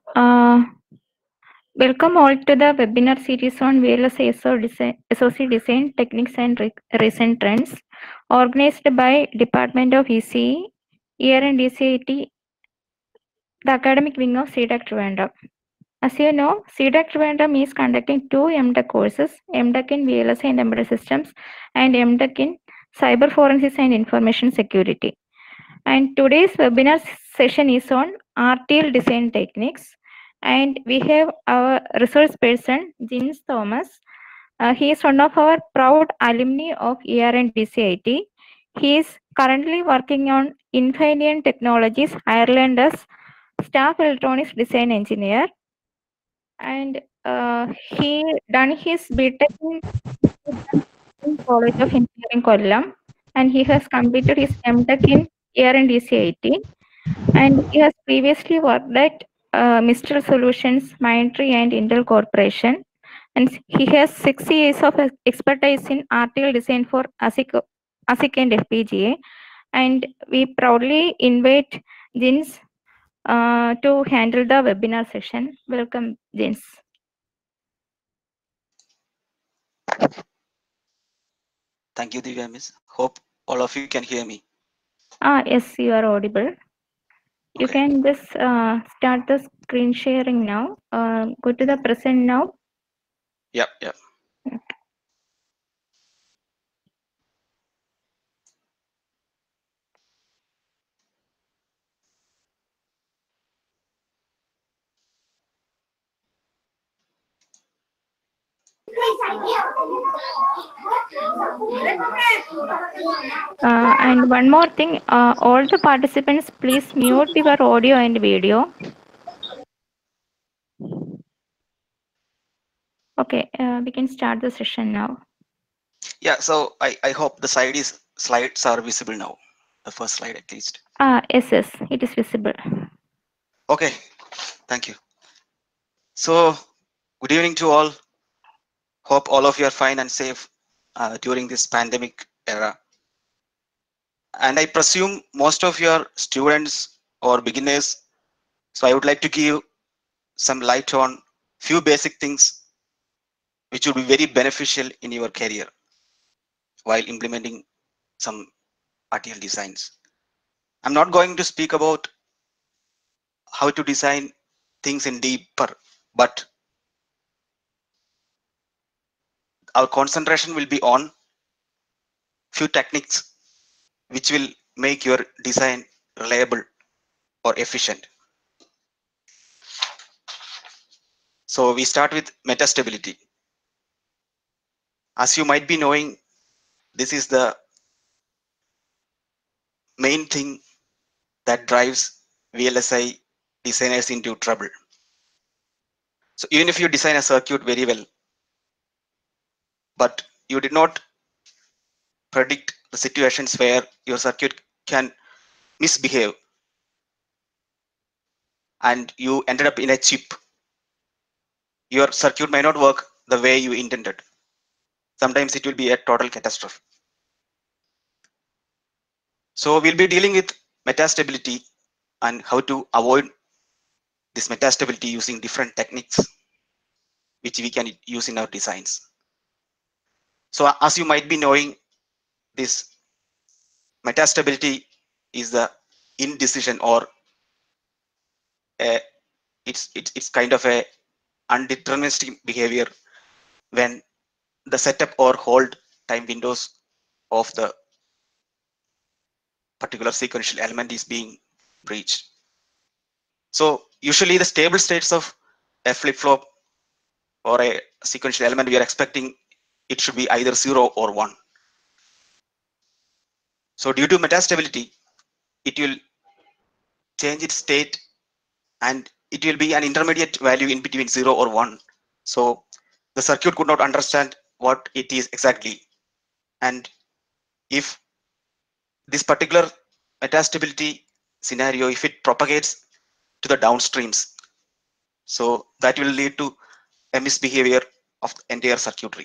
Uh, Welcome all to the webinar series on VLSI SOC design techniques and recent trends, organized by Department of ECE, ER and ECIT, the academic wing of CDAC Trivandrum. As you know, CDAC Trivandrum is conducting two MTech courses, MTech in VLSI and Embedded Systems and MTech in Cyber Forensics and Information Security. And today's webinar session is on RTL design techniques. And we have our resource person, James Thomas. He is one of our proud alumni of ER and DCIT. He is currently working on Infineon Technologies, Ireland as staff electronics design engineer. And he done his BTech in College of Engineering, Kollam. And he has completed his MTech in ER and DCIT. And he has previously worked at Mistral Solutions, Mindtree, and Intel Corporation. And he has 6 years of expertise in RTL design for ASIC and FPGA. And we proudly invite Jins to handle the webinar session. Welcome, Jins. Thank you, Divya Miss. Hope all of you can hear me. Yes, you are audible. You Okay. can just start the screen sharing now. Go to the present now. Yep. And one more thing, all the participants, please mute your audio and video. Okay, we can start the session now. Yeah, so I hope the slides are visible now. The first slide at least. Yes, it is visible. Okay, thank you. So good evening to all. Hope all of you are fine and safe during this pandemic era. And I presume most of you are students or beginners. So I would like to give some light on few basic things which will be very beneficial in your career while implementing some RTL designs. I'm not going to speak about how to design things in deeper, but our concentration will be on few techniques which will make your design reliable or efficient. So we start with metastability. As you might be knowing, this is the main thing that drives VLSI designers into trouble. So even if you design a circuit very well, but you did not predict the situations where your circuit can misbehave and you ended up in a chip, your circuit may not work the way you intended. Sometimes it will be a total catastrophe. So we'll be dealing with metastability and how to avoid this metastability using different techniques which we can use in our designs. So as you might be knowing, this metastability is the indecision or a, it's kind of a undeterministic behavior when the setup or hold time windows of the particular sequential element is being breached. So usually the stable states of a flip-flop or a sequential element, we are expecting it should be either 0 or 1. So due to metastability, it will change its state and it will be an intermediate value in between 0 or 1. So the circuit could not understand what it is exactly. And if this particular metastability scenario, if it propagates to the downstreams, so that will lead to a misbehavior of the entire circuitry.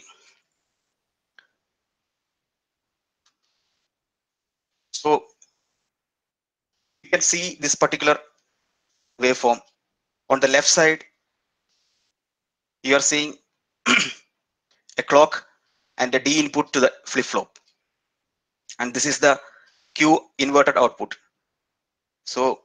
So you can see this particular waveform On the left side, you are seeing a clock and a D input to the flip-flop. And this is the Q inverted output. So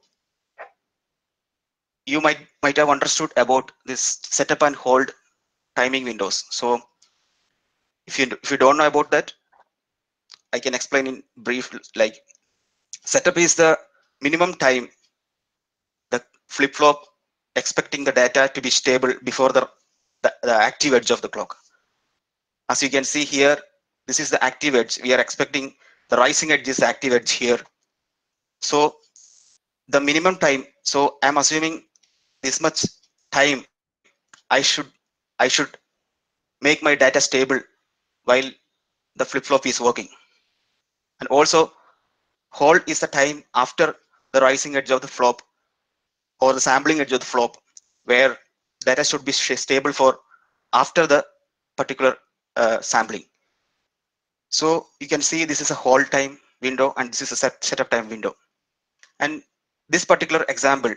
you might have understood about this setup and hold timing windows. So if you don't know about that, I can explain in brief. Like, setup is the minimum time the flip-flop expecting the data to be stable before the active edge of the clock. As you can see here, this is the active edge. We are expecting the rising edge is active edge here. So the minimum time, so I'm assuming this much time I should make my data stable while the flip-flop is working. And also hold is the time after the rising edge of the flop or the sampling edge of the flop, where data should be stable for after the particular sampling. So you can see this is a hold time window and this is a setup time window. And this particular example,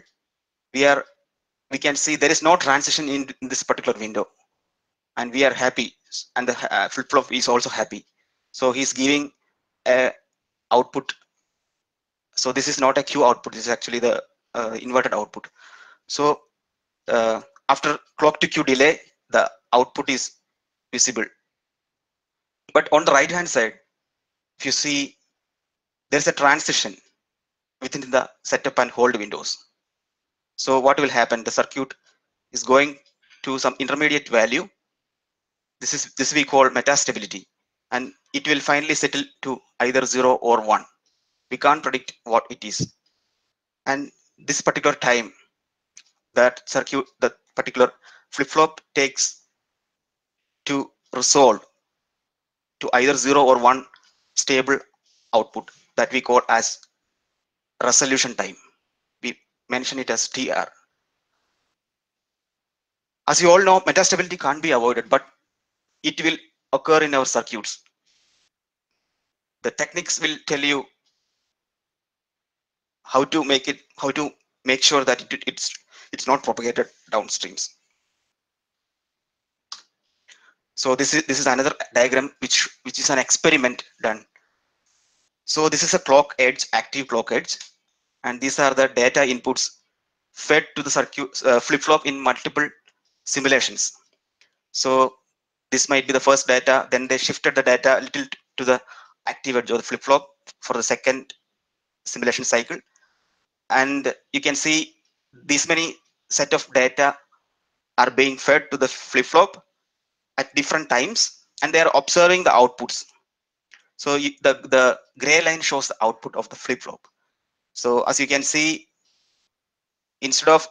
we can see there is no transition in this particular window, and we are happy, and the flip-flop is also happy. So he's giving a output. So this is not a Q output, this is actually the inverted output. So after clock to Q delay, the output is visible. But on the right hand side, if you see, there's a transition within the setup and hold windows. So what will happen? The circuit is going to some intermediate value. This we call metastability, and it will finally settle to either 0 or 1. We can't predict what it is. And this particular time, that circuit, that particular flip-flop takes to resolve to either 0 or 1 stable output, that we call as resolution time. We mention it as TR. As you all know, metastability can't be avoided, but it will occur in our circuits. The techniques will tell you how to make sure that it's not propagated downstreams. So this is another diagram which is an experiment done. So this is a clock edge, active clock edge, and these are the data inputs fed to the circuit flip-flop in multiple simulations. So this might be the first data, then they shifted the data a little to the active edge of the flip-flop for the second simulation cycle. And you can see these many set of data are being fed to the flip-flop at different times, and they are observing the outputs. So the gray line shows the output of the flip-flop. So as you can see, instead of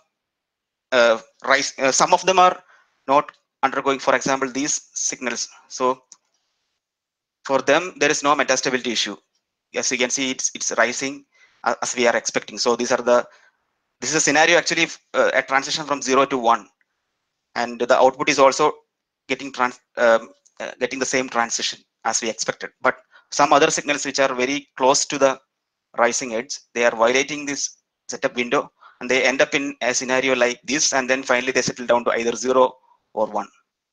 some of them are not undergoing, for example, these signals. So for them, there is no metastability issue. As you can see, it's rising as we are expecting. So this is a scenario actually a transition from 0 to 1, and the output is also getting the same transition as we expected. But some other signals which are very close to the rising edge, they are violating this setup window, and they end up in a scenario like this, and then finally they settle down to either 0 or 1.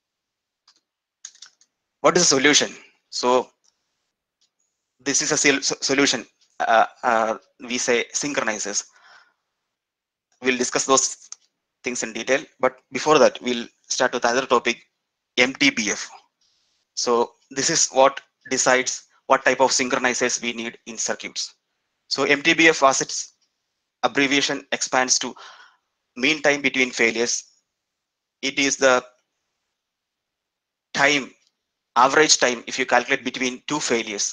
What is the solution? So this is a solution. We say synchronizers. We'll discuss those things in detail, but before that, we'll start with another topic, MTBF. So this is what decides what type of synchronizers we need in circuits. So MTBF, as its abbreviation, expands to mean time between failures. It is the time, average time, if you calculate between two failures.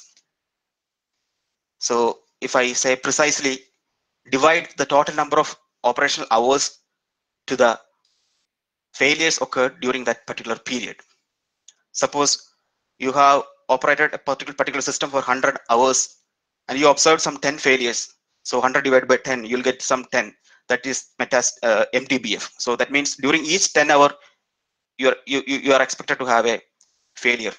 So if I say precisely, divide the total number of operational hours to the failures occurred during that particular period. Suppose you have operated a particular system for 100 hours and you observed some 10 failures. So 100 divided by 10, you'll get some 10. That is MTBF. So that means during each 10 hour, you are expected to have a failure.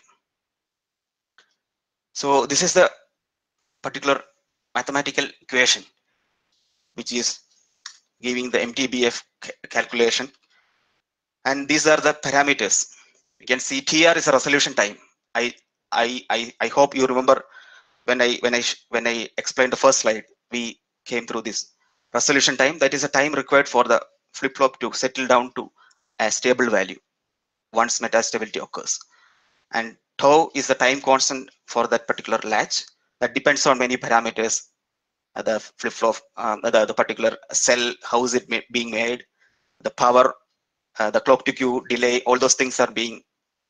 So this is the particular mathematical equation which is giving the MTBF calculation. And these are the parameters. You can see TR is a resolution time. I hope you remember when I explained the first slide, we came through this resolution time. That is a time required for the flip-flop to settle down to a stable value once metastability occurs. And tau is the time constant for that particular latch. That depends on many parameters. The flip-flop, the particular cell, how is it being made, the power, the clock to queue delay, all those things are being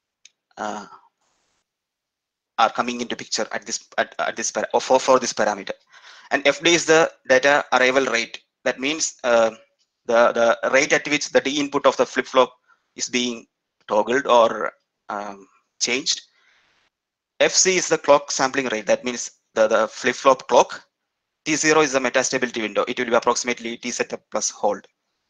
are coming into picture at this for this parameter. And FD is the data arrival rate. That means the rate at which the D input of the flip-flop is being toggled or changed. FC is the clock sampling rate. That means the flip-flop clock. T0 is the metastability window. It will be approximately T setup plus hold.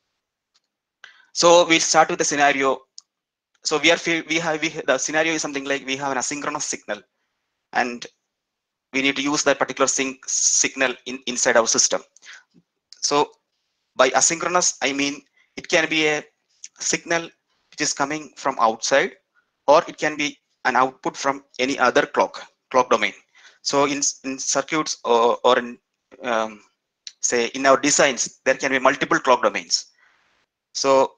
So we'll start with the scenario. So the scenario is something like we have an asynchronous signal, and we need to use that particular signal inside our system. So by asynchronous, I mean it can be a signal which is coming from outside, or it can be an output from any other clock domain. So in circuits or in say in our designs, there can be multiple clock domains. So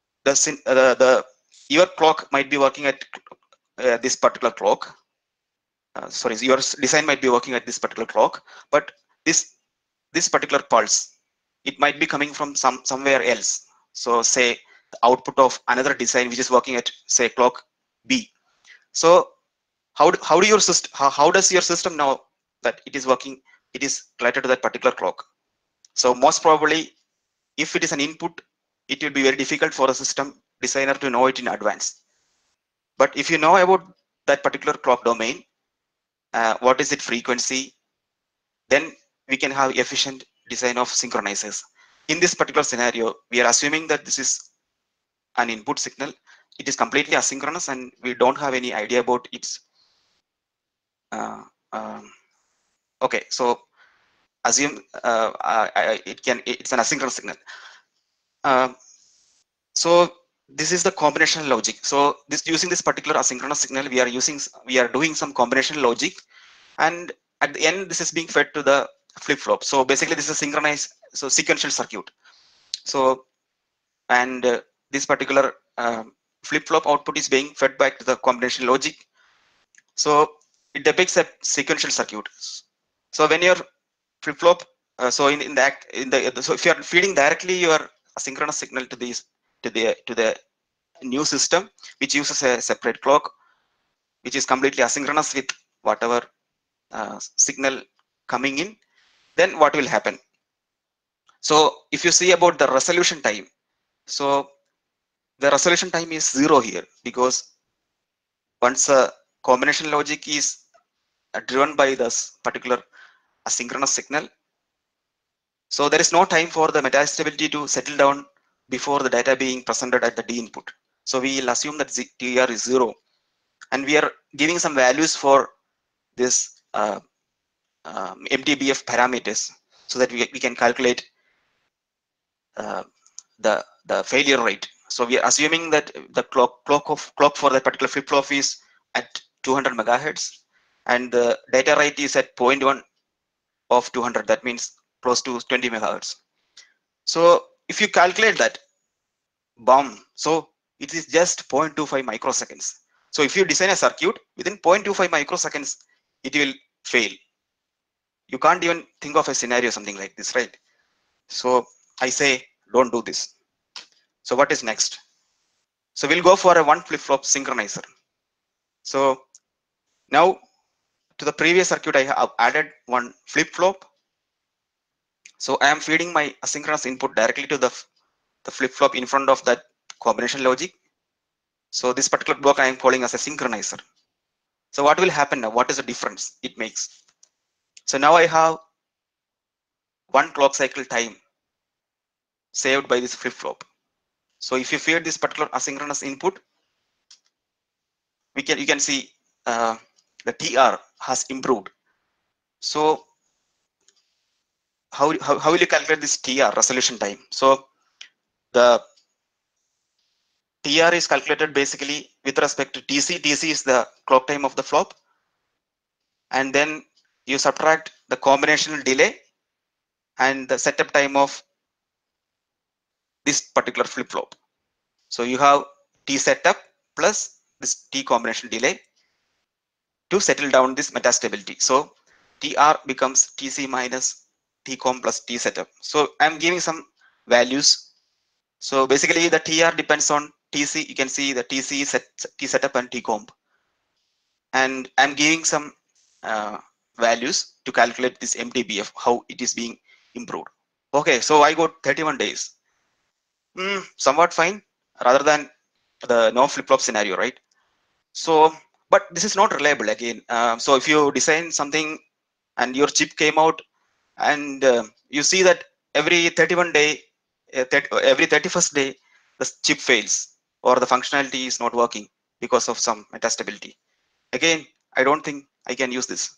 your clock might be working at this particular clock. Sorry, your design might be working at this particular clock, but this particular pulse, it might be coming from somewhere else. So say the output of another design which is working at say clock B. So how do your system how does your system know that it is working, it is related to that particular clock? So most probably, if it is an input, it will be very difficult for a system designer to know it in advance. But if you know about that particular clock domain, what is its frequency, then we can have efficient design of synchronizers. In this particular scenario, we are assuming that this is an input signal. It is completely asynchronous, and we don't have any idea about its. Okay, so assume it's an asynchronous signal. So this is the combinational logic. So using this particular asynchronous signal, we are doing some combinational logic, and at the end, this is being fed to the flip-flop. So basically, this is a synchronized, so sequential circuit. So and this particular flip-flop output is being fed back to the combinational logic. So it depicts a sequential circuit. So when your flip-flop, so so if you are feeding directly your asynchronous signal to the new system, which uses a separate clock, which is completely asynchronous with whatever signal coming in, then what will happen? So if you see about the resolution time, so the resolution time is 0 here, because once a combination logic is driven by this particular asynchronous signal, so there is no time for the metastability to settle down before the data being presented at the D input. So we will assume that TR is 0, and we are giving some values for this MTBF parameters, so that we can calculate the failure rate. So we are assuming that the clock for that particular flip-flop is at 200 megahertz, and the data rate is at 0.1 of 200. That means close to 20 megahertz. So if you calculate that, so it is just 0.25 microseconds. So if you design a circuit within 0.25 microseconds, it will fail. You can't even think of a scenario something like this, right? So I say, don't do this. So what is next? So we'll go for a one flip-flop synchronizer. So now to the previous circuit, I have added one flip-flop. So I am feeding my asynchronous input directly to the flip-flop in front of that combination logic. So this particular block I am calling as a synchronizer. So what will happen now? What is the difference it makes? So now I have one clock cycle time saved by this flip-flop. So if you feed this particular asynchronous input, you can see the TR has improved. So how will you calculate this TR, resolution time? So the TR is calculated basically with respect to TC. TC is the clock time of the flop, and then you subtract the combinational delay and the setup time of this particular flip flop. So you have T setup plus this T combination delay to settle down this metastability. So TR becomes TC minus TCOM plus T setup. So I'm giving some values. So basically the TR depends on TC. You can see the TC T setup and TCOM. And I'm giving some values to calculate this MTBF, how it is being improved. Okay, so I got 31 days. Somewhat fine, rather than the no flip-flop scenario, right? So, but this is not reliable again. So if you design something and your chip came out and you see that every 31 day, every 31st day, the chip fails or the functionality is not working because of some metastability. Again, I don't think I can use this.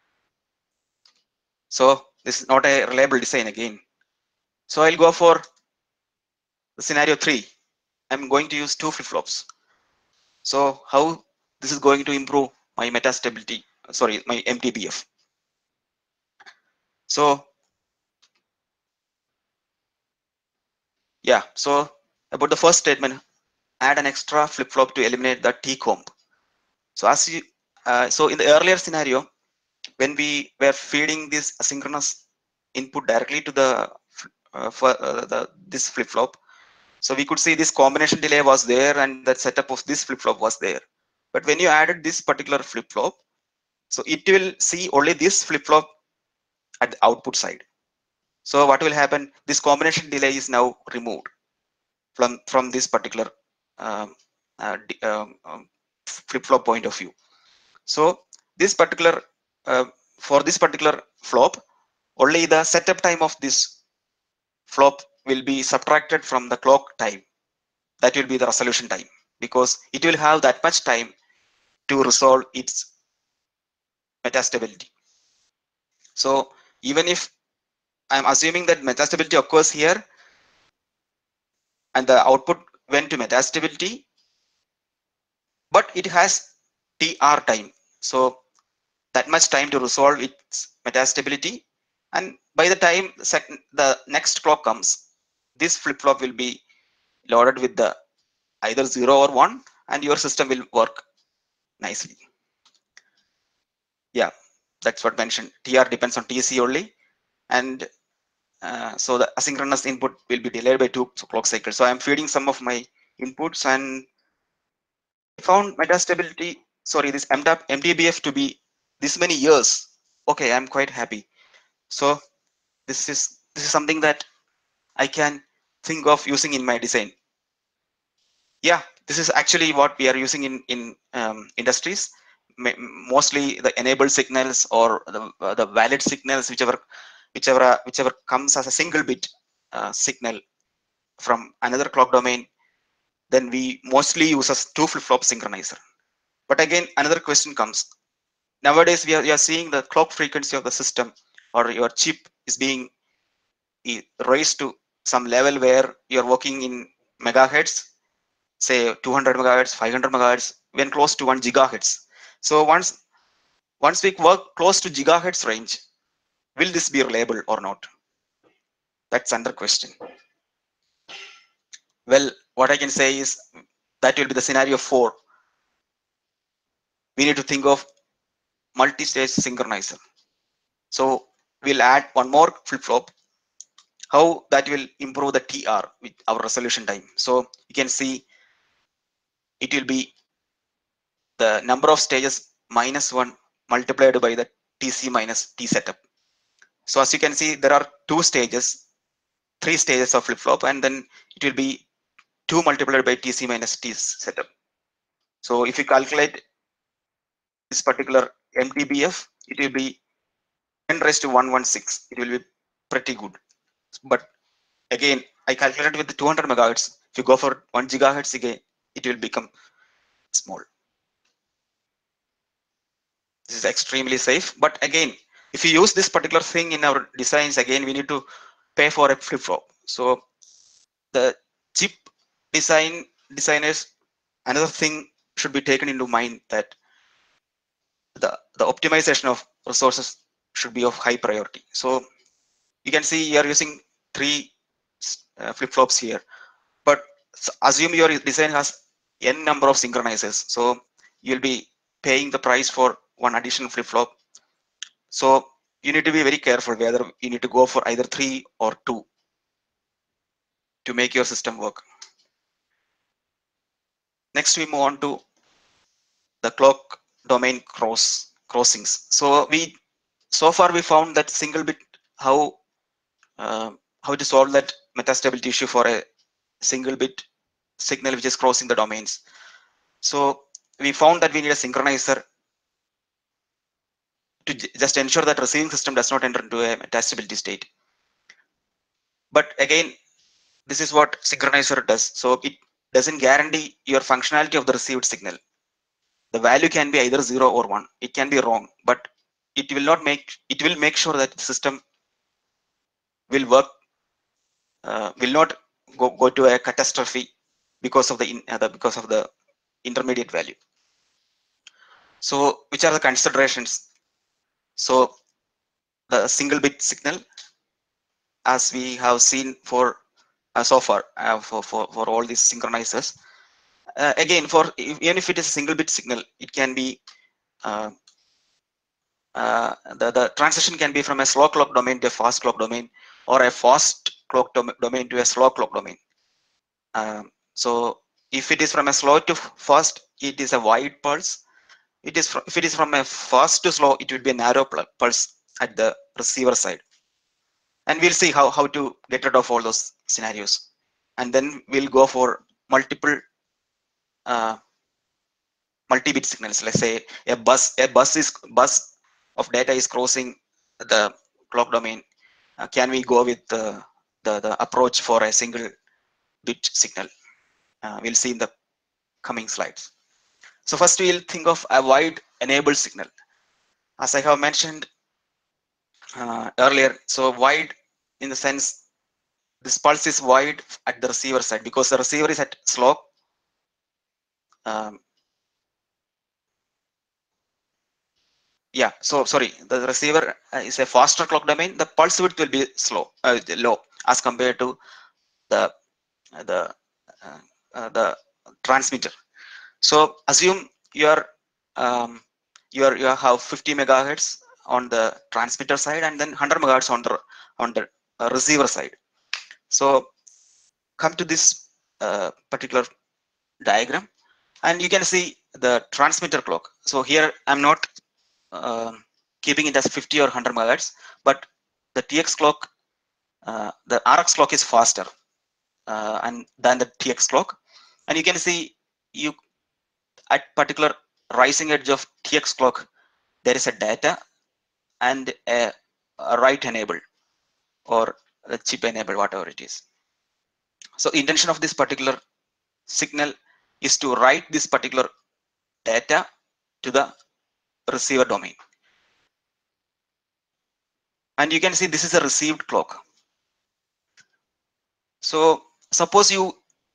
So this is not a reliable design again. So I'll go for the scenario 3. I'm going to use 2 flip-flops. So how this is going to improve my metastability, sorry, my MTBF. So yeah, so about the first statement, add an extra flip-flop to eliminate the T-comb. So as you, so in the earlier scenario, when we were feeding this asynchronous input directly to the this flip-flop, so we could see this combination delay was there and the setup of this flip-flop was there. But when you added this particular flip-flop, so it will see only this flip-flop at the output side. So what will happen? This combination delay is now removed from this particular um, flip-flop point of view. So this particular for this particular flop, only the setup time of this flop will be subtracted from the clock time. That will be the resolution time, because it will have that much time to resolve its metastability. So even if I'm assuming that metastability occurs here and the output went to metastability, but it has TR time. So that much time to resolve its metastability. And by the time the next clock comes, this flip-flop will be loaded with the either 0 or 1, and your system will work nicely. Yeah, that's what mentioned. TR depends on TC only, and so the asynchronous input will be delayed by 2 clock cycles. So I'm feeding some of my inputs and found metastability, sorry, this MTBF to be this many years. Okay, I'm quite happy. So this is something that I can think of using in my design. Yeah, this is actually what we are using in industries. Mostly the enabled signals or the valid signals, whichever comes as a single bit signal from another clock domain, then we mostly use as 2 flip-flop synchronizer. But again, another question comes. Nowadays, we are seeing the clock frequency of the system or your chip is being raised to some level where you're working in megahertz, say 200 megahertz, 500 megahertz, when close to 1 gigahertz. So once we work close to gigahertz range, will this be reliable or not? That's under question. Well, what I can say is that will be the scenario 4. We need to think of multi-stage synchronizer. So we'll add one more flip-flop. How that will improve the TR with our resolution time. So you can see it will be the number of stages minus 1 multiplied by the TC minus T setup. So as you can see, there are 3 stages of flip-flop, and then it will be 2 multiplied by TC minus T setup. So if you calculate this particular MTBF, it will be 10 raised to 116. It will be pretty good. But again, I calculated with the 200 megahertz. If you go for 1 gigahertz again, it will become small. This is extremely safe. But again, if you use this particular thing in our designs, again, we need to pay for a flip-flop. So the chip designers, another thing should be taken into mind, that the optimization of resources should be of high priority. So you can see you are using 3 flip-flops here, but assume your design has n number of synchronizers, so you'll be paying the price for one additional flip-flop. So you need to be very careful whether you need to go for either 3 or 2 to make your system work. Next, we move on to the clock domain crossings. So far we found that single bit, how to solve that metastability issue for a single bit signal which is crossing the domains. So we found that we need a synchronizer to just ensure that receiving system does not enter into a metastability state. But again, this is what synchronizer does. So it doesn't guarantee your functionality of the received signal. The value can be either 0 or 1. It can be wrong, but it will make sure that the system will work, will not go to a catastrophe because of the intermediate value. So which are the considerations? So the single bit signal, as we have seen for so far for all these synchronizers, again, even if it is a single bit signal, it can be the transition can be from a slow clock domain to a fast clock domain, or a fast clock domain to a slow clock domain. So if it is from a slow to fast, it is a wide pulse. If it is from a fast to slow, it will be a narrow pulse at the receiver side. And we'll see how to get rid of all those scenarios. And then we'll go for multiple multi-bit signals. Let's say a bus of data is crossing the clock domain. Can we go with the approach for a single bit signal? We'll see in the coming slides. So first we'll think of a wide enabled signal. As I have mentioned earlier, so wide in the sense this pulse is wide at the receiver side because the receiver is at slow. Yeah, so sorry, the receiver is a faster clock domain. The pulse width will be low as compared to the transmitter. So assume you have 50 megahertz on the transmitter side and then 100 megahertz on the receiver side. So come to this particular diagram, and you can see the transmitter clock. So here I'm not keeping it as 50 or 100 megahertz, but the TX clock, the RX clock is faster and than the TX clock, and you can see at particular rising edge of TX clock there is a data and a write enable or a chip enable, whatever it is. So intention of this particular signal is to write this particular data to the receiver domain. And you can see this is a received clock. So suppose you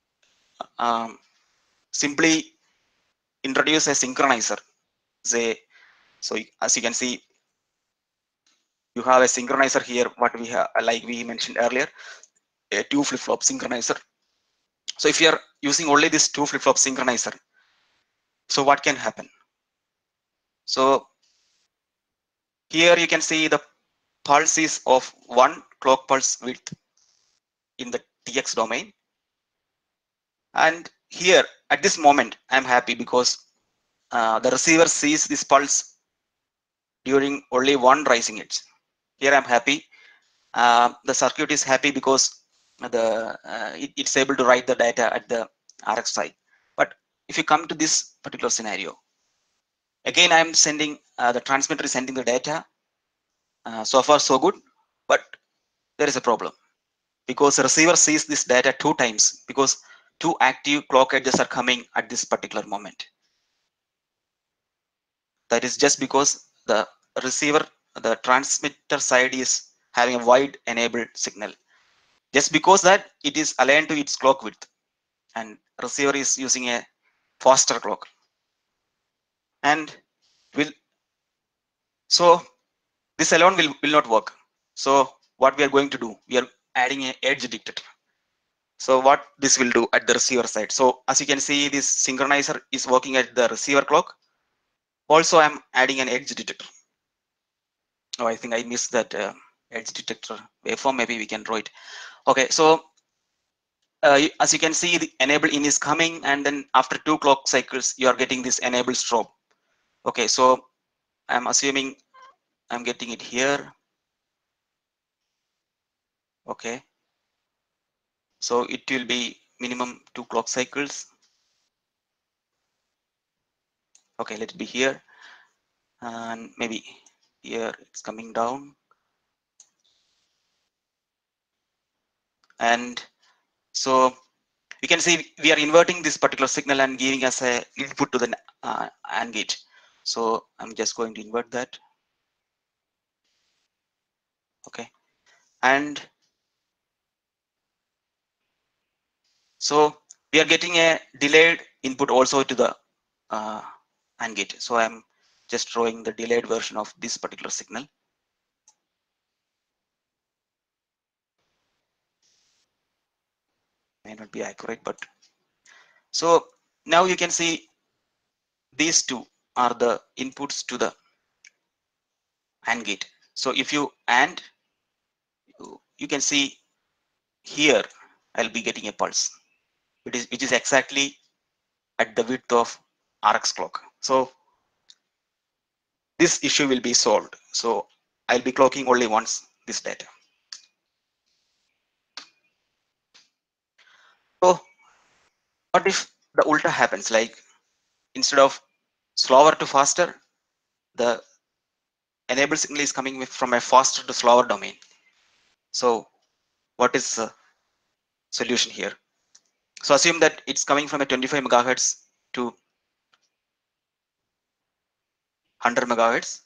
simply introduce a synchronizer, say, so as you can see, you have a synchronizer here, what we have, like we mentioned earlier, a 2 flip-flop synchronizer. So if you are using only this 2 flip-flop synchronizer, so what can happen? So here you can see the pulse is of 1 clock pulse width in the TX domain. And here at this moment, I'm happy because the receiver sees this pulse during only 1 rising edge. Here I'm happy. The circuit is happy because it's able to write the data at the RX side. But if you come to this particular scenario, again I'm sending the transmitter is sending the data. So far so good, but there is a problem because the receiver sees this data 2 times because 2 active clock edges are coming at this particular moment. That is just because the receiver the transmitter side is having a wide enable signal, just because that it is aligned to its clock width, and receiver is using a faster clock. And will so this alone will not work. So what we are going to do, we are adding an edge detector. So what this will do at the receiver side. So as you can see, this synchronizer is working at the receiver clock. Also, I'm adding an edge detector. Oh, I think I missed that edge detector waveform. Maybe we can draw it. Okay, so as you can see, the enable in is coming, and then after 2 clock cycles, you are getting this enable strobe. Okay, so I'm assuming I'm getting it here. Okay, so it will be minimum 2 clock cycles. Okay, let it be here, and maybe here it's coming down, and so you can see we are inverting this particular signal and giving us a input to the AND gate. So I'm just going to invert that. Okay, and so we are getting a delayed input also to the AND gate. So I'm just drawing the delayed version of this particular signal. May not be accurate, but so now you can see these two are the inputs to the AND gate. So if you AND, you can see here I'll be getting a pulse, which is exactly at the width of RX clock. So this issue will be solved. So I'll be clocking only once this data. So what if the ulta happens, like instead of slower to faster, the enable signal is coming from a faster to slower domain. So what is the solution here? So assume that it's coming from a 25 megahertz to 100 megahertz.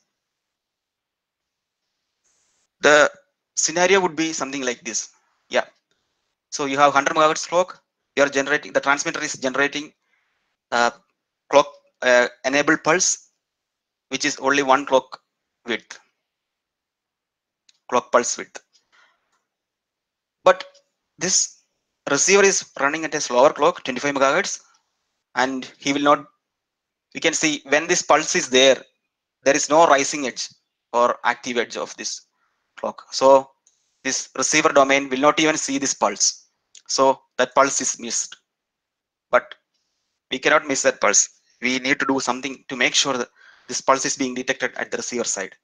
The scenario would be something like this. Yeah. So you have 100 megahertz clock. You are generating, the transmitter is generating clock enable pulse, which is only 1 clock width, clock pulse width. But this receiver is running at a slower clock, 25 megahertz, and he will not. You can see when this pulse is there, there is no rising edge or active edge of this clock. So this receiver domain will not even see this pulse. So that pulse is missed. But we cannot miss that pulse. We need to do something to make sure that this pulse is being detected at the receiver side.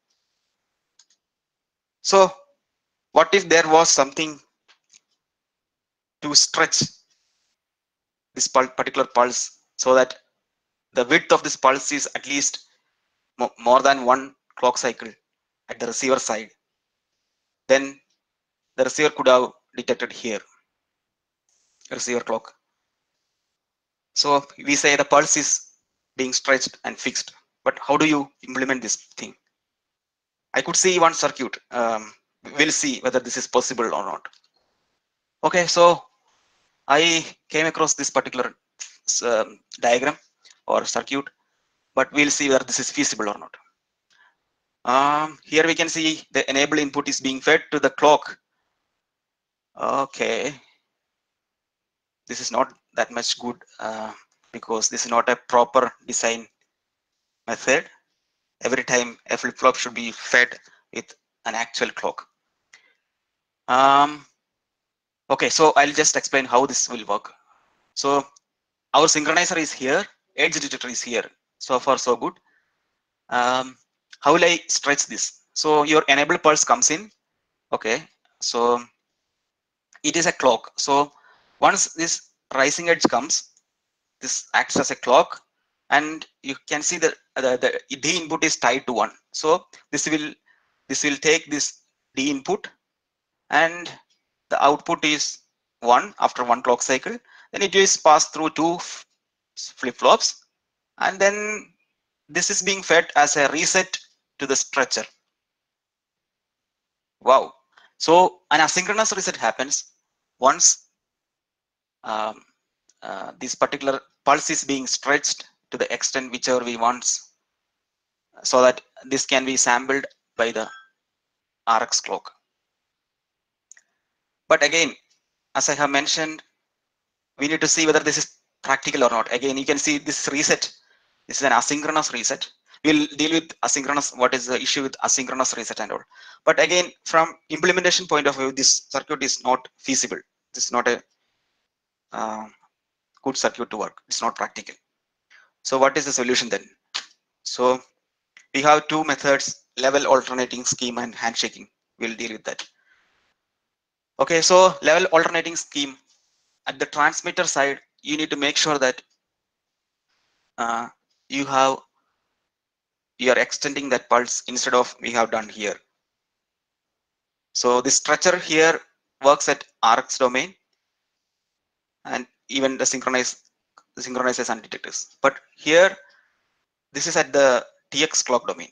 So what if there was something to stretch this particular pulse so that the width of this pulse is at least more than 1 clock cycle at the receiver side? Then the receiver could have detected here, receiver clock. So we say the pulse is being stretched and fixed. But how do you implement this thing? I could see one circuit. We'll see whether this is possible or not. Okay, so I came across this particular diagram or circuit, but we'll see whether this is feasible or not. Here we can see the enable input is being fed to the clock. Okay, this is not that much good because this is not a proper design method. Every time a flip-flop should be fed with an actual clock. Okay, so I'll just explain how this will work. So our synchronizer is here, edge detector is here. So far so good. How will I stretch this? So your enable pulse comes in. Okay, so it is a clock. So once this rising edge comes, this acts as a clock, and you can see that the D input is tied to 1. So this will take this D input, and the output is 1 after 1 clock cycle. Then it is passed through 2 flip-flops, and then this is being fed as a reset to the stretcher. So an asynchronous reset happens once this particular pulse is being stretched to the extent whichever we want, so that this can be sampled by the RX clock. But again, as I have mentioned, we need to see whether this is practical or not. Again, you can see this reset. This is an asynchronous reset. We'll deal with asynchronous, what is the issue with asynchronous reset and all. But again, from implementation point of view, this circuit is not feasible. This is not a good circuit to work. It's not practical. So what is the solution then? So we have two methods, level alternating scheme and handshaking. We'll deal with that. Okay, so level alternating scheme, at the transmitter side, you need to make sure that you are extending that pulse instead of we have done here. So this stretcher here works at RX domain and even the synchronizers and detectors. But here, this is at the TX clock domain.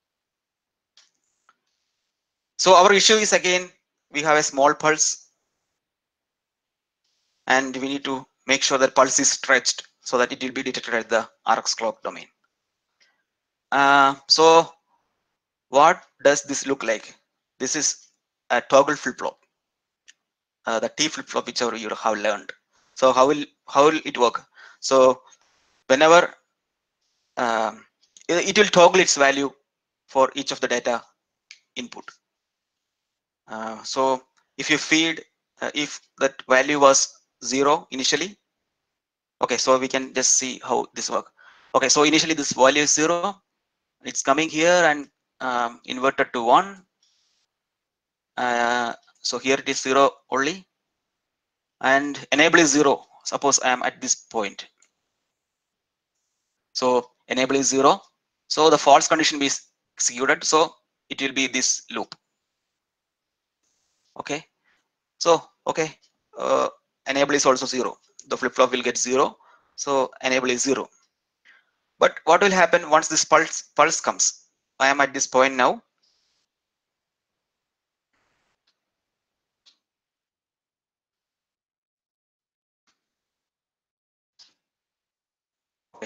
So our issue is, again, we have a small pulse and we need to make sure that pulse is stretched so that it will be detected at the RX clock domain. So what does this look like? This is a toggle flip-flop, the T flip-flop, whichever you have learned. So how will it work? So whenever it will toggle its value for each of the data input. So if you feed, if that value was 0 initially, okay, so we can just see how this works. Okay, so initially this value is 0, it's coming here and inverted to 1. So here it is 0 only, and enable is 0. Suppose I am at this point. So enable is 0. So the false condition is executed. So it will be this loop. Okay. So okay, enable is also 0. The flip flop will get 0. So enable is 0. But what will happen once this pulse comes? I am at this point now. Okay.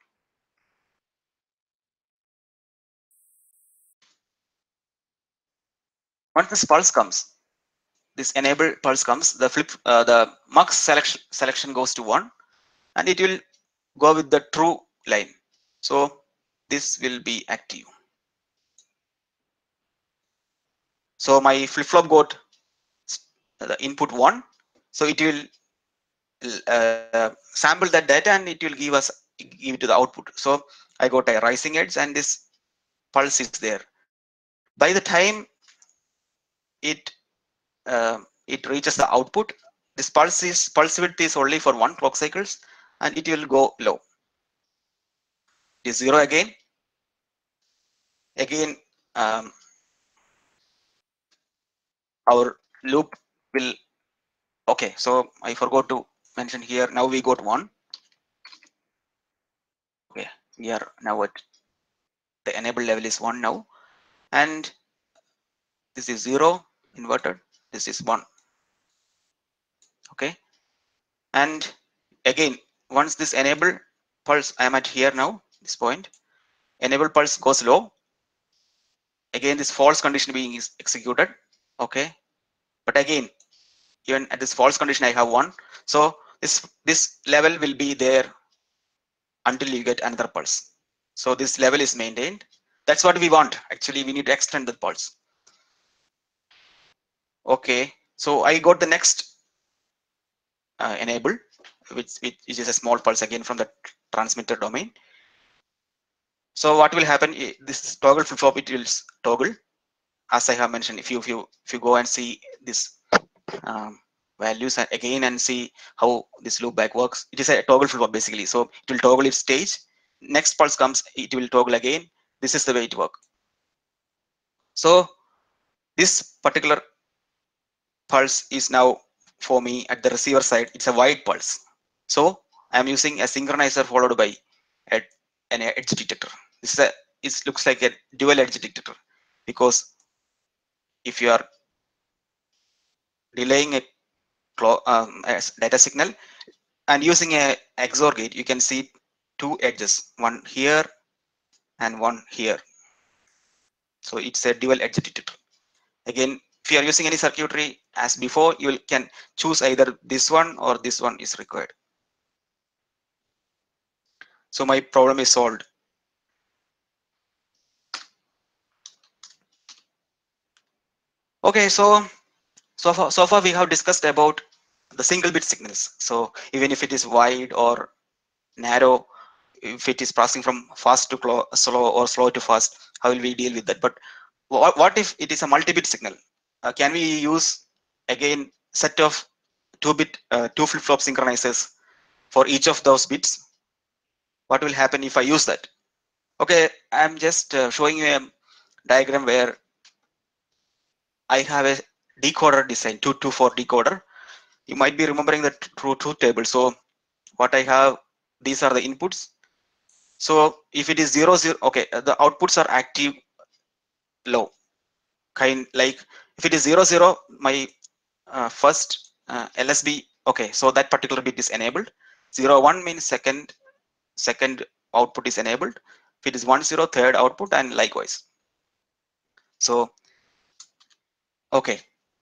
Once this pulse comes, this enable pulse comes, the mux selection goes to 1, and it will go with the true line. So this will be active. So my flip flop got the input 1. So it will sample that data and it will give it to the output. So I got a rising edge and this pulse is there. By the time it reaches the output, this pulse width is only for 1 clock cycles and it will go low. It is 0 again. Again, our loop will, okay, so I forgot to mention here, now we got 1. Okay, we are now at the enable level is 1 now, and this is 0 inverted, this is 1. Okay, and again, once this enable pulse, I am at here now, this point, enable pulse goes low. Again, this false condition being is executed. Okay, but again, even at this false condition, I have 1. So this level will be there until you get another pulse. So this level is maintained. That's what we want. Actually, we need to extend the pulse. Okay, so I got the next enable, which is a small pulse again from the transmitter domain. So what will happen? This toggle flip flop, it will toggle, as I have mentioned. If you go and see this values again and see how this loop back works, it is a toggle flip flop basically. So it will toggle its stage. Next pulse comes, it will toggle again. This is the way it works. So this particular pulse is now for me at the receiver side. It's a wide pulse. So I am using a synchronizer followed by an edge detector. It looks like a dual edge detector, because if you are delaying a data signal, and using a XOR gate, you can see two edges, one here and one here. So it's a dual edge detector. Again, if you are using any circuitry as before, you can choose either this one or this one is required. So my problem is solved. Okay, so far we have discussed about the single bit signals. So even if it is wide or narrow, if it is passing from fast to slow or slow to fast, how will we deal with that? But what if it is a multi-bit signal? Can we use again set of two flip-flop synchronizers for each of those bits? What will happen if I use that? Okay, I'm just showing you a diagram where I have a decoder design, 224 decoder. You might be remembering the truth table. So what I have, these are the inputs. So if it is 0 0, okay, the outputs are active low, kind like if it is 0 0, my first LSB, okay, so that particular bit is enabled. 0 1 means second output is enabled. If it is 1 0, third output, and likewise. So okay,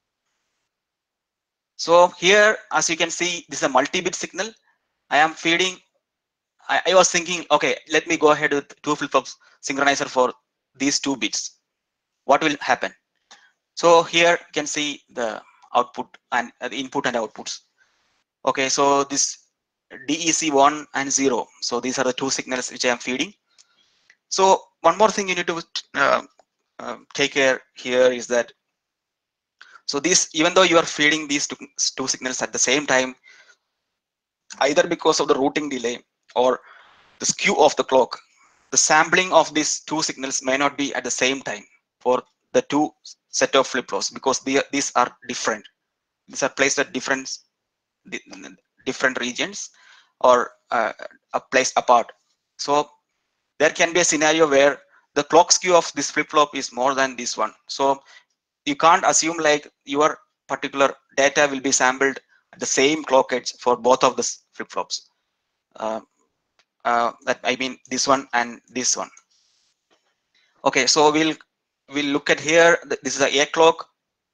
so here as you can see, this is a multi-bit signal. I am feeding. I was thinking, okay, let me go ahead with two flip-flops synchronizer for these two bits. What will happen? So here you can see the output and the input and outputs. Okay, so this DEC1 and 0. So these are the two signals which I am feeding. So one more thing you need to take care here is that, so this, even though you are feeding these two signals at the same time, either because of the routing delay or the skew of the clock, the sampling of these two signals may not be at the same time for the two set of flip-flops, because these are different. These are placed at different regions or placed apart. So there can be a scenario where the clock skew of this flip-flop is more than this one. So you can't assume like your particular data will be sampled at the same clock edge for both of the flip-flops. That I mean this one and this one. Okay, so we'll look at here. This is a clock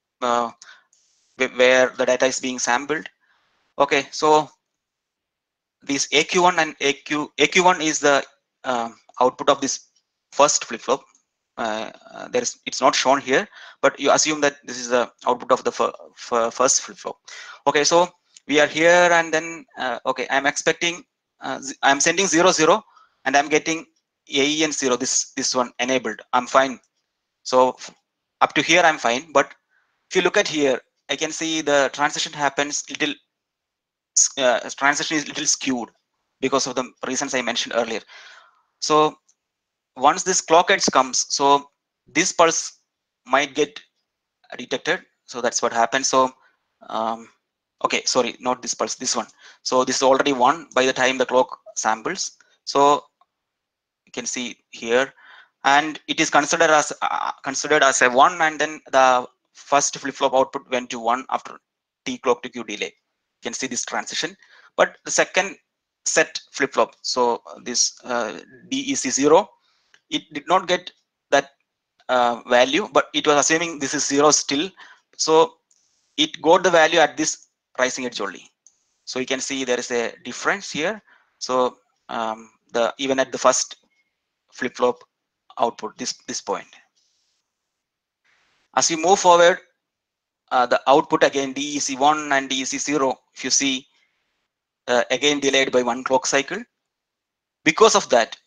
where the data is being sampled. Okay, so this AQ1 and AQ1 is the output of this first flip-flop. It's not shown here, but you assume that this is the output of the first flip-flop. Okay, so we are here, and then okay, I'm expecting I'm sending 0 0, and I'm getting AEN 0. This one enabled. I'm fine. So up to here I'm fine. But if you look at here, I can see the transition happens little. Transition is little skewed because of the reasons I mentioned earlier. So once this clock edge comes, so this pulse might get detected. So that's what happens. So okay, sorry, not this pulse, this one. So this is already 1 by the time the clock samples. So you can see here, and it is considered as a 1, and then the first flip-flop output went to 1 after T clock to Q delay. You can see this transition. But the second set flip-flop, so this DEC0, it did not get that value, but it was assuming this is 0 still. So it got the value at this rising edge only. So you can see there is a difference here. So the even at the first flip-flop output, this point. As you move forward, the output again DEC1 and DEC0, if you see, again delayed by 1 clock cycle. Because of that,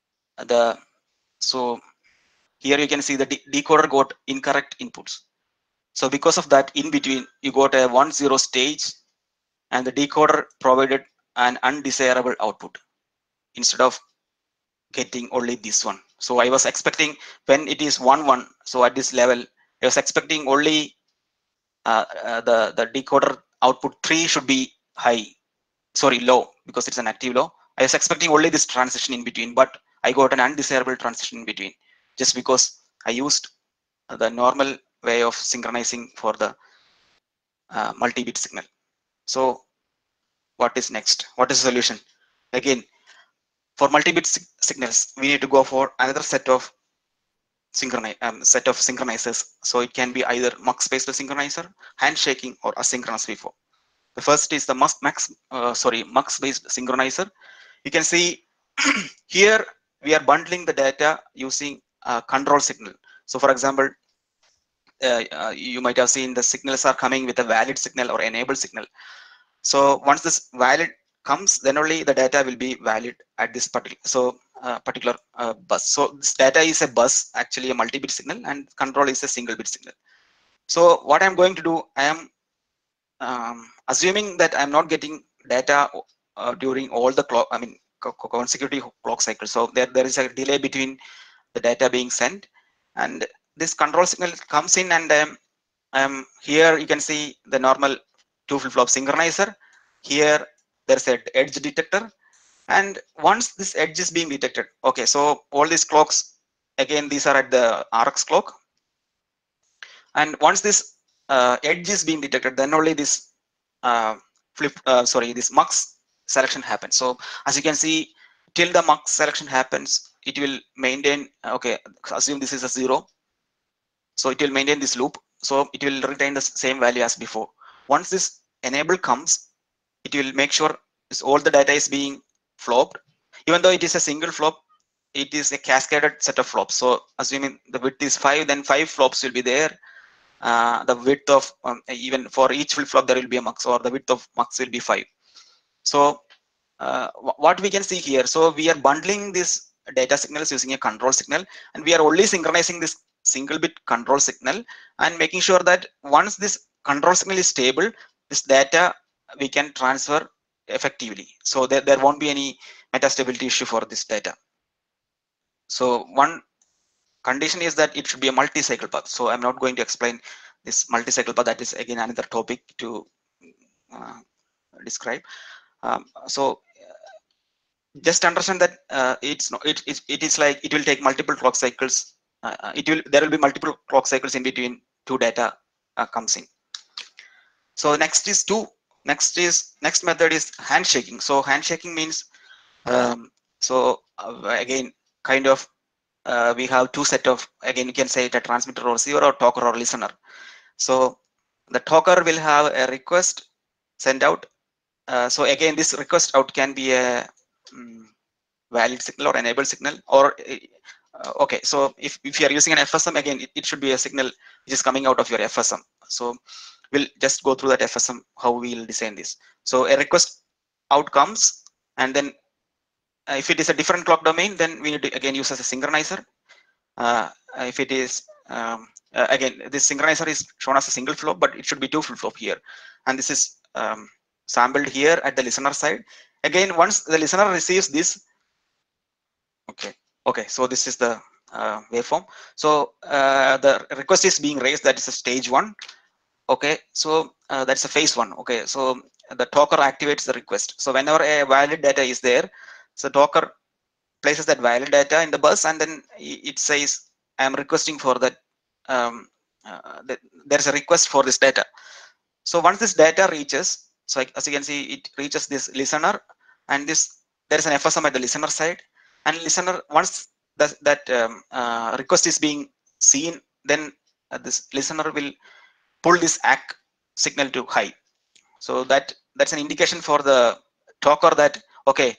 so here you can see the decoder got incorrect inputs. So because of that, in between you got a 1-0 stage, and the decoder provided an undesirable output instead of getting only this one. So I was expecting when it is 1-1, so at this level I was expecting only the decoder output 3 should be high, sorry, low, because it's an active low. I was expecting only this transition in between, but I got an undesirable transition in between just because I used the normal way of synchronizing for the multi-bit signal. So what is next? What is the solution? Again, for multi-bit signals, we need to go for another set of synchronizers. So it can be either MUX-based synchronizer, handshaking, or asynchronous VFO. The first is the MUX-based synchronizer. You can see here we are bundling the data using a control signal. So for example, you might have seen the signals are coming with a valid signal or enabled signal. So once this valid comes, then only the data will be valid at this particular bus. So this data is a bus, actually a multi-bit signal, and control is a single bit signal. So what I'm going to do, I am assuming that I'm not getting data during all the consecutive clock cycles. So there is a delay between the data being sent, and this control signal comes in, and here you can see the normal 2 flip-flop synchronizer. Here there's an edge detector, and once this edge is being detected, okay, so all these clocks, again, these are at the RX clock, and once this edge is being detected, then only this this MUX selection happens. So as you can see, till the MUX selection happens, it will maintain, okay, assume this is a 0, so it will maintain this loop, so it will retain the same value as before. Once this enable comes, it will make sure all the data is being flopped. Even though it is a single flop, it is a cascaded set of flops. So assuming the width is 5, then 5 flops will be there. The width of even for each flip flop there will be a MUX, or the width of MUX will be 5. So what we can see here, so we are bundling this data signals using a control signal, and we are only synchronizing this single bit control signal and making sure that once this control signal is stable, this data we can transfer effectively. So there won't be any metastability issue for this data. So one condition is that it should be a multi-cycle path. So I'm not going to explain this multi-cycle path. That is again another topic to describe. So just understand that it is like it will take multiple clock cycles. There will be multiple clock cycles in between two data comes in. So next method is handshaking. So handshaking means again kind of we have two set of, again you can say it a transmitter or receiver or talker or listener. So the talker will have a request sent out. So again this request out can be a valid signal or enabled signal, or okay, so if you are using an FSM, again it should be a signal which is coming out of your FSM. So we'll just go through that FSM, how we'll design this. So a request out comes, and then if it is a different clock domain, then we need to again use as a synchronizer. If it is again, this synchronizer is shown as a single flop, but it should be 2 flip flop here, and this is sampled here at the listener side. Again, once the listener receives this, okay, so this is the waveform. So the request is being raised, that is a stage 1. Okay, so that's a phase 1. Okay, so the talker activates the request. So whenever a valid data is there, so talker places that valid data in the bus, and then it says I am requesting for that, there's a request for this data. So once this data reaches, so as you can see, it reaches this listener, and there is an FSM at the listener side, and listener, once that request is being seen, then this listener will pull this ACK signal to high. So that's an indication for the talker that okay,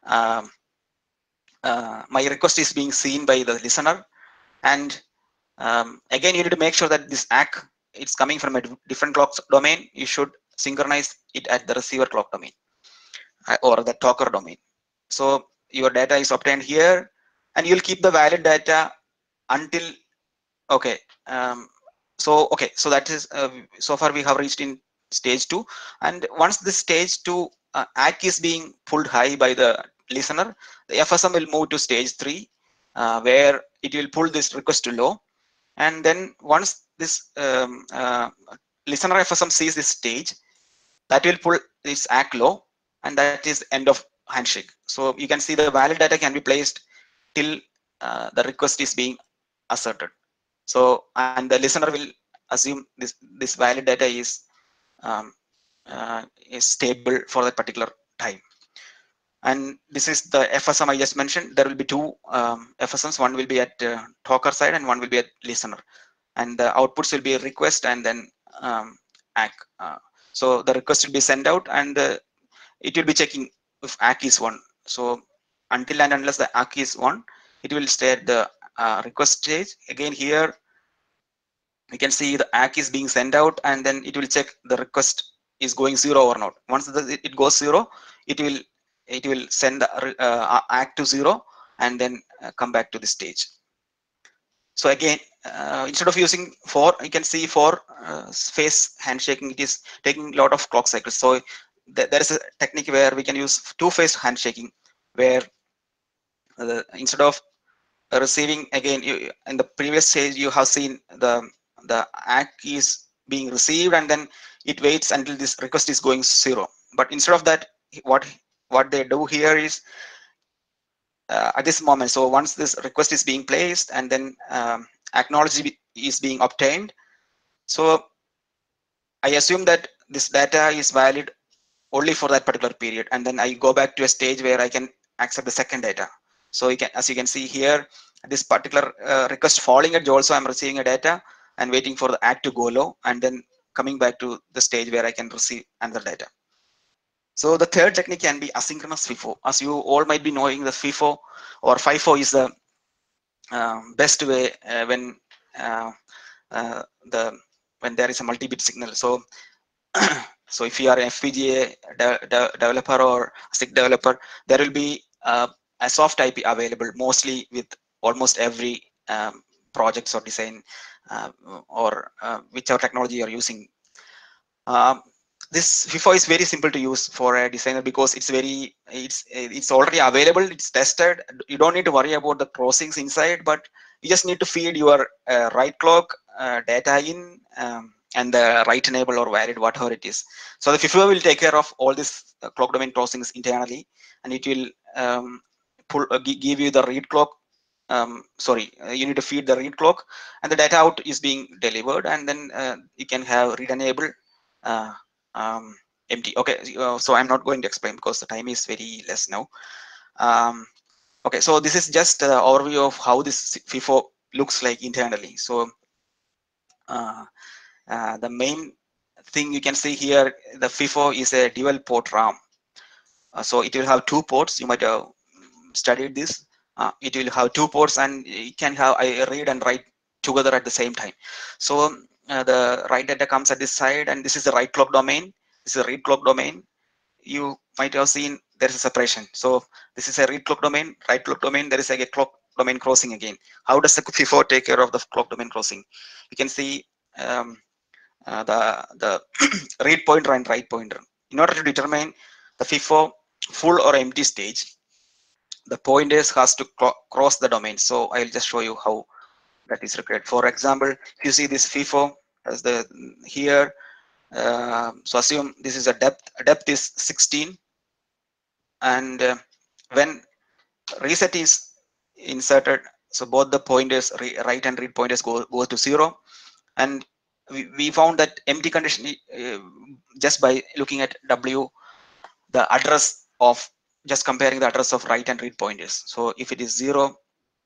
my request is being seen by the listener, and again you need to make sure that this ACK, it's coming from a different clock domain. You should synchronize it at the receiver clock domain or the talker domain. So your data is obtained here, and you'll keep the valid data until okay. So that is so far we have reached in stage 2, and once this stage 2 ACK is being pulled high by the listener, the FSM will move to stage 3, where it will pull this request to low, and then once this listener FSM sees this stage, that will pull this ACK low, and that is end of handshake. So you can see the valid data can be placed till the request is being asserted. So and the listener will assume this valid data is is stable for that particular time. And this is the FSM I just mentioned. There will be two FSMs. One will be at talker side and one will be at listener. And the outputs will be a request and then ACK. So the request will be sent out, and it will be checking if ACK is 1. So until and unless the ACK is 1, it will stay at the request stage. Again, here you can see the ACK is being sent out, and then it will check the request is going 0 or not. Once it goes 0, it will send the ACK to 0 and then come back to the stage. So again, instead of using 4, you can see for phase handshaking, it is taking a lot of clock cycles. So there is a technique where we can use 2-phase handshaking, where instead of receiving, again, in the previous stage you have seen the ACK is being received and then it waits until this request is going 0. But instead of that, what they do here is at this moment, so once this request is being placed and then acknowledgement is being obtained, so I assume that this data is valid only for that particular period, and then I go back to a stage where I can accept the second data. So you can, as you can see here, this particular request falling edge also, I'm receiving a data and waiting for the ACK to go low, and then coming back to the stage where I can receive another data. So the third technique can be asynchronous FIFO. As you all might be knowing, the FIFO or FIFO is the best way when when there is a multi-bit signal. So so if you are an FPGA developer or SIG developer, there will be a soft IP available mostly with almost every projects or design or whichever technology you are using. This FIFO is very simple to use for a designer because it's already available, it's tested. You don't need to worry about the crossings inside, but you just need to feed your write clock data in and the write enable or valid, whatever it is. So the FIFO will take care of all these clock domain crossings internally, and it will give you the read clock. You need to feed the read clock, and the data out is being delivered, and then you can have read enable empty. Okay, so I'm not going to explain because the time is very less now. Okay, so this is just an overview of how this FIFO looks like internally. So the main thing you can see here, the FIFO is a dual port RAM. So it will have 2 ports. You might have studied this. It will have 2 ports, and it can have a read and write together at the same time. So the write data comes at this side, and this is the write clock domain. This is a read clock domain. You might have seen there is a separation. So this is a read clock domain, write clock domain. There is a clock domain crossing again. How does the FIFO take care of the clock domain crossing? You can see the read pointer and write pointer. In order to determine the FIFO full or empty stage, the pointers has to cross the domain. So I'll just show you how that is required. For example, if you see this FIFO as the here, so assume this is a depth is 16, and when reset is inserted, so both the pointers, write and read pointers go to 0, and we found that empty condition just by looking at W, the address of just comparing the address of write and read pointers. So if it is 0,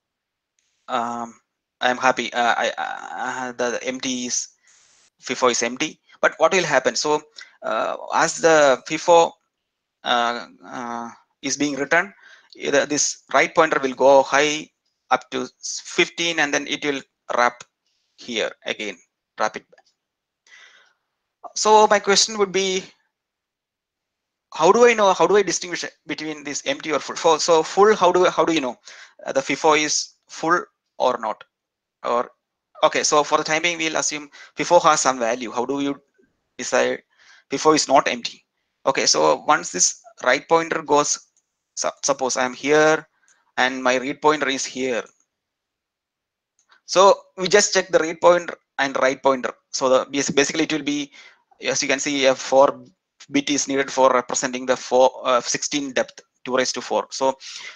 I'm happy. The empty is FIFO is empty. But what will happen? So as the FIFO is being written, this write pointer will go high up to 15, and then it will wrap here again, wrap it back. So my question would be, how do I know? How do I distinguish between this empty or full? So full, how do you know the FIFO is full or not? Or okay, so for the time being, we'll assume FIFO has some value. How do you decide FIFO is not empty? Okay, so once this write pointer goes, suppose I'm here and my read pointer is here. So we just check the read pointer and write pointer. So basically it will be, as you can see, a 4 bit is needed for representing the 16 depth, 2 raised to 4. So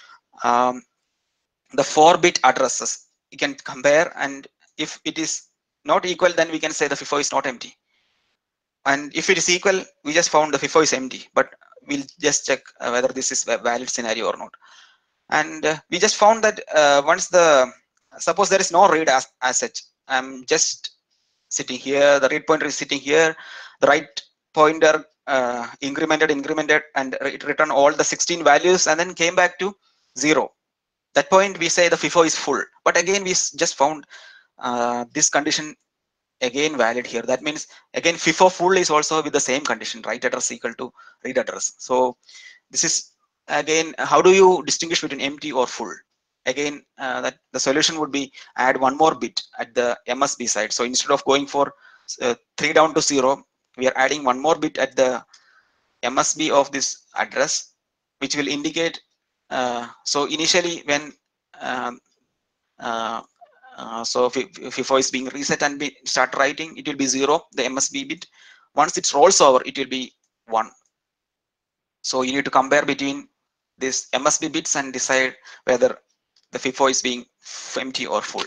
the 4-bit addresses you can compare, and if it is not equal, then we can say the FIFO is not empty. And if it is equal, we just found the FIFO is empty, but we'll just check whether this is a valid scenario or not. And we just found that once suppose there is no read as such, I'm just sitting here, the read pointer is sitting here, the write pointer incremented, and it returned all the 16 values and then came back to 0. That point we say the FIFO is full. But again, we just found this condition again valid here. That means again FIFO full is also with the same condition, write address equal to read address. So this is again, how do you distinguish between empty or full? Again, that the solution would be add one more bit at the MSB side. So instead of going for 3 down to 0, we are adding one more bit at the MSB of this address, which will indicate. So initially, when so FIFO is being reset and start writing, it will be 0, the MSB bit. Once it rolls over, it will be 1. So you need to compare between these MSB bits and decide whether the FIFO is being empty or full.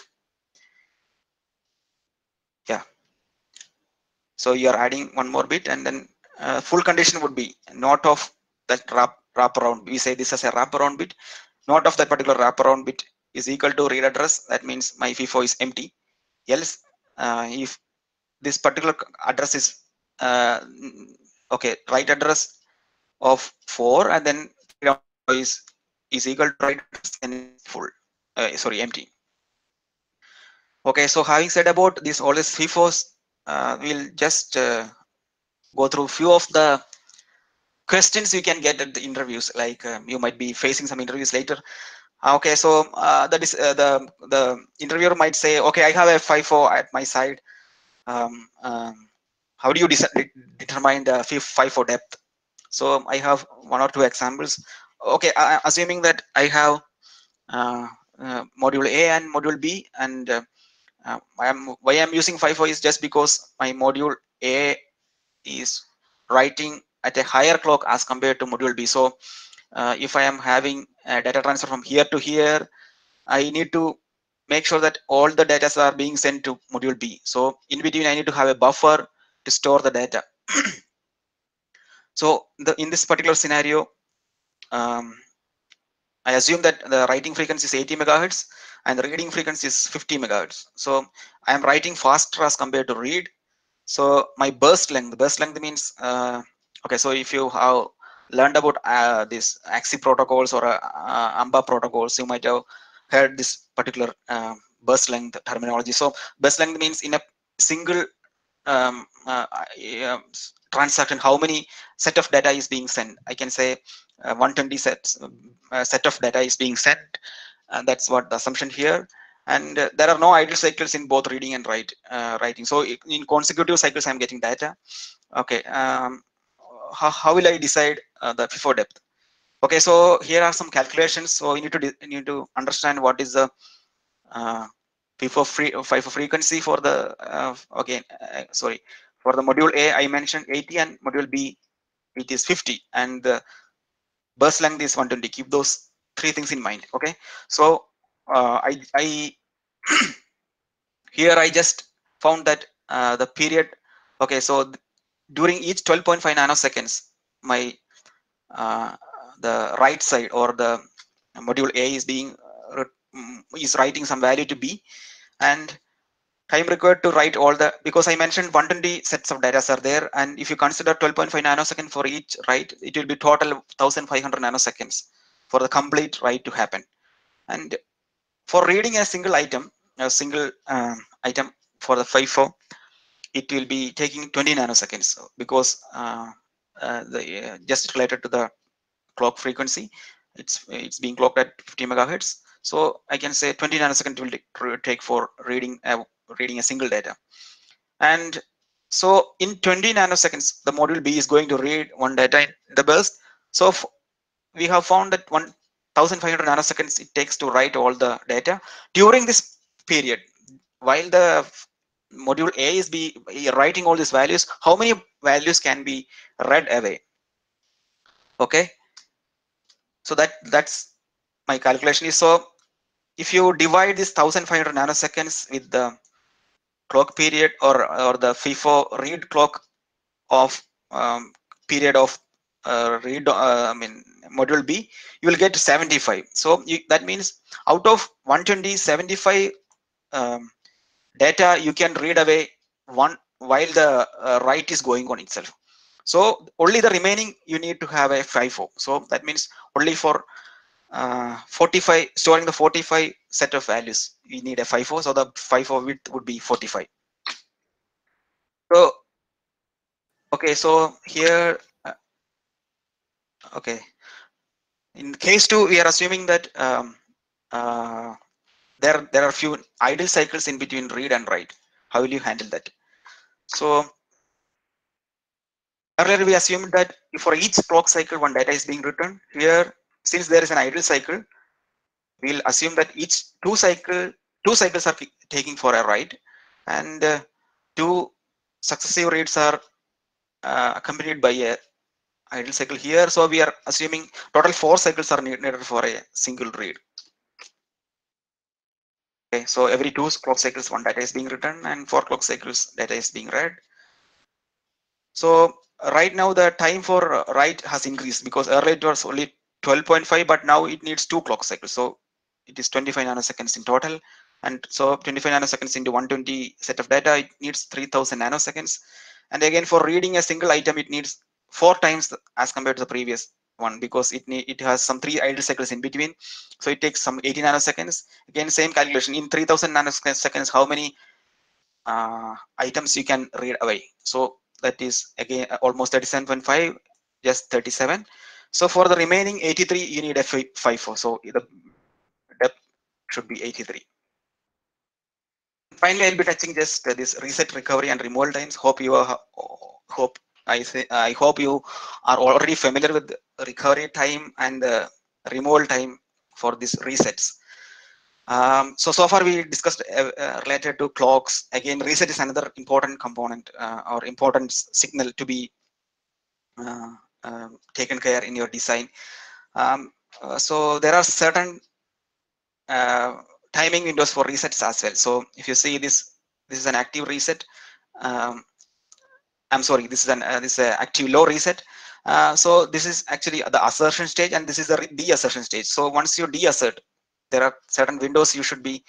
Yeah. So you are adding one more bit, and then full condition would be not of that wraparound. We say this as a wraparound bit. Not of that particular wraparound bit is equal to read address. That means my FIFO is empty. Else, if this particular address is okay, write address of 4, and then is equal to write address, and full. Sorry, empty. Okay, so having said about this, all these FIFOs, we'll just go through few of the questions you can get at the interviews. Like you might be facing some interviews later. Okay, so that is the interviewer might say, okay, I have a FIFO at my side. How do you determine the FIFO depth? So I have one or two examples. Okay, assuming that I have module A and module B, and why I'm using FIFO is just because my module A is writing at a higher clock as compared to module B. So if I am having a data transfer from here to here, I need to make sure that all the data are being sent to module B. So in between, I need to have a buffer to store the data. So in this particular scenario, I assume that the writing frequency is 80 megahertz and the reading frequency is 50 megahertz. So I am writing faster as compared to read. So my burst length means, okay, so if you have learned about this AXI protocols or AMBA protocols, you might have heard this particular burst length terminology. So burst length means in a single transaction, how many set of data is being sent. I can say 120 set of data is being sent, and that's what the assumption here. And there are no idle cycles in both reading and writing. So in consecutive cycles, I'm getting data. Okay, how will I decide the FIFO depth? Okay, so here are some calculations. So you need to understand what is the FIFO frequency for the sorry, for the module A I mentioned 80, and module B it is 50, and the burst length is 120. Keep those three things in mind. Okay, so I here I just found that the period. Okay, so during each 12.5 nanoseconds, my the right side or the module A is is writing some value to B, and time required to write all the, because I mentioned 120 sets of data are there, and if you consider 12.5 nanosecond for each write, it will be total 1500 nanoseconds for the complete write to happen. And for reading a single item for the FIFO, it will be taking 20 nanoseconds, because just related to the clock frequency, it's being clocked at 50 megahertz. So I can say 20 nanoseconds will take for reading a single data. And so in 20 nanoseconds, the module B is going to read one data in the burst. So we have found that 1500 nanoseconds it takes to write all the data. During this period, while the module A is writing all these values, how many values can be read away? Okay, so that's my calculation is. So if you divide this 1500 nanoseconds with the clock period or the FIFO read clock of period of module B, you will get 75. So that means out of 120, 75 data you can read away one while the write is going on itself. So only the remaining you need to have a FIFO. So that means only for 45, storing the 45 set of values, we need a FIFO. So the FIFO width would be 45. So okay, so here okay, in case 2 we are assuming that there are few idle cycles in between read and write. How will you handle that? So earlier we assumed that for each clock cycle one data is being written. Here, since there is an idle cycle, we'll assume that each two cycles are taking for a write, and two successive reads are accompanied by a idle cycle here. So we are assuming total 4 cycles are needed for a single read. Okay, so every 2 clock cycles one data is being written, and 4 clock cycles data is being read. So right now the time for write has increased, because earlier it was only 12.5, but now it needs 2 clock cycles. So it is 25 nanoseconds in total, and so 25 nanoseconds into 120 set of data, it needs 3000 nanoseconds. And again, for reading a single item, it needs 4 times as compared to the previous one, because it has some 3 idle cycles in between. So it takes some 80 nanoseconds. Again, same calculation, in 3000 nanoseconds, how many items you can read away. So that is again almost 37.5, just 37. So for the remaining 83, you need a FIFO. So the depth should be 83. Finally, I'll be touching just this reset, recovery, and removal times. Hope you I hope you are already familiar with recovery time and removal time for these resets. So far we discussed related to clocks. Again, reset is another important component or important signal to be taken care in your design. So there are certain timing windows for resets as well. So if you see this is an active reset. I'm sorry, this is an active low reset. So this is actually the assertion stage, and this is the deassertion stage. So once you deassert, there are certain windows you should be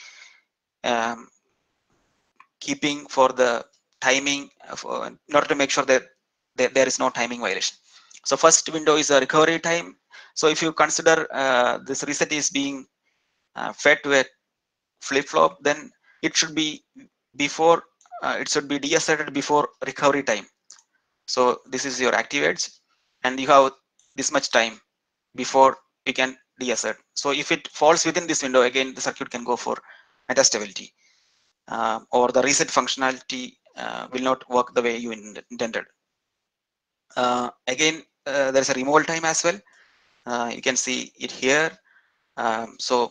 keeping for the timing in order to make sure that there is no timing violation. So first window is a recovery time. So if you consider this reset is being fed to a flip-flop, then it should be before it should be deasserted before recovery time. So this is your active edge, and you have this much time before you can deassert. So if it falls within this window, again the circuit can go for metastability. Or the reset functionality will not work the way you intended. Again, there's a removal time as well. You can see it here. So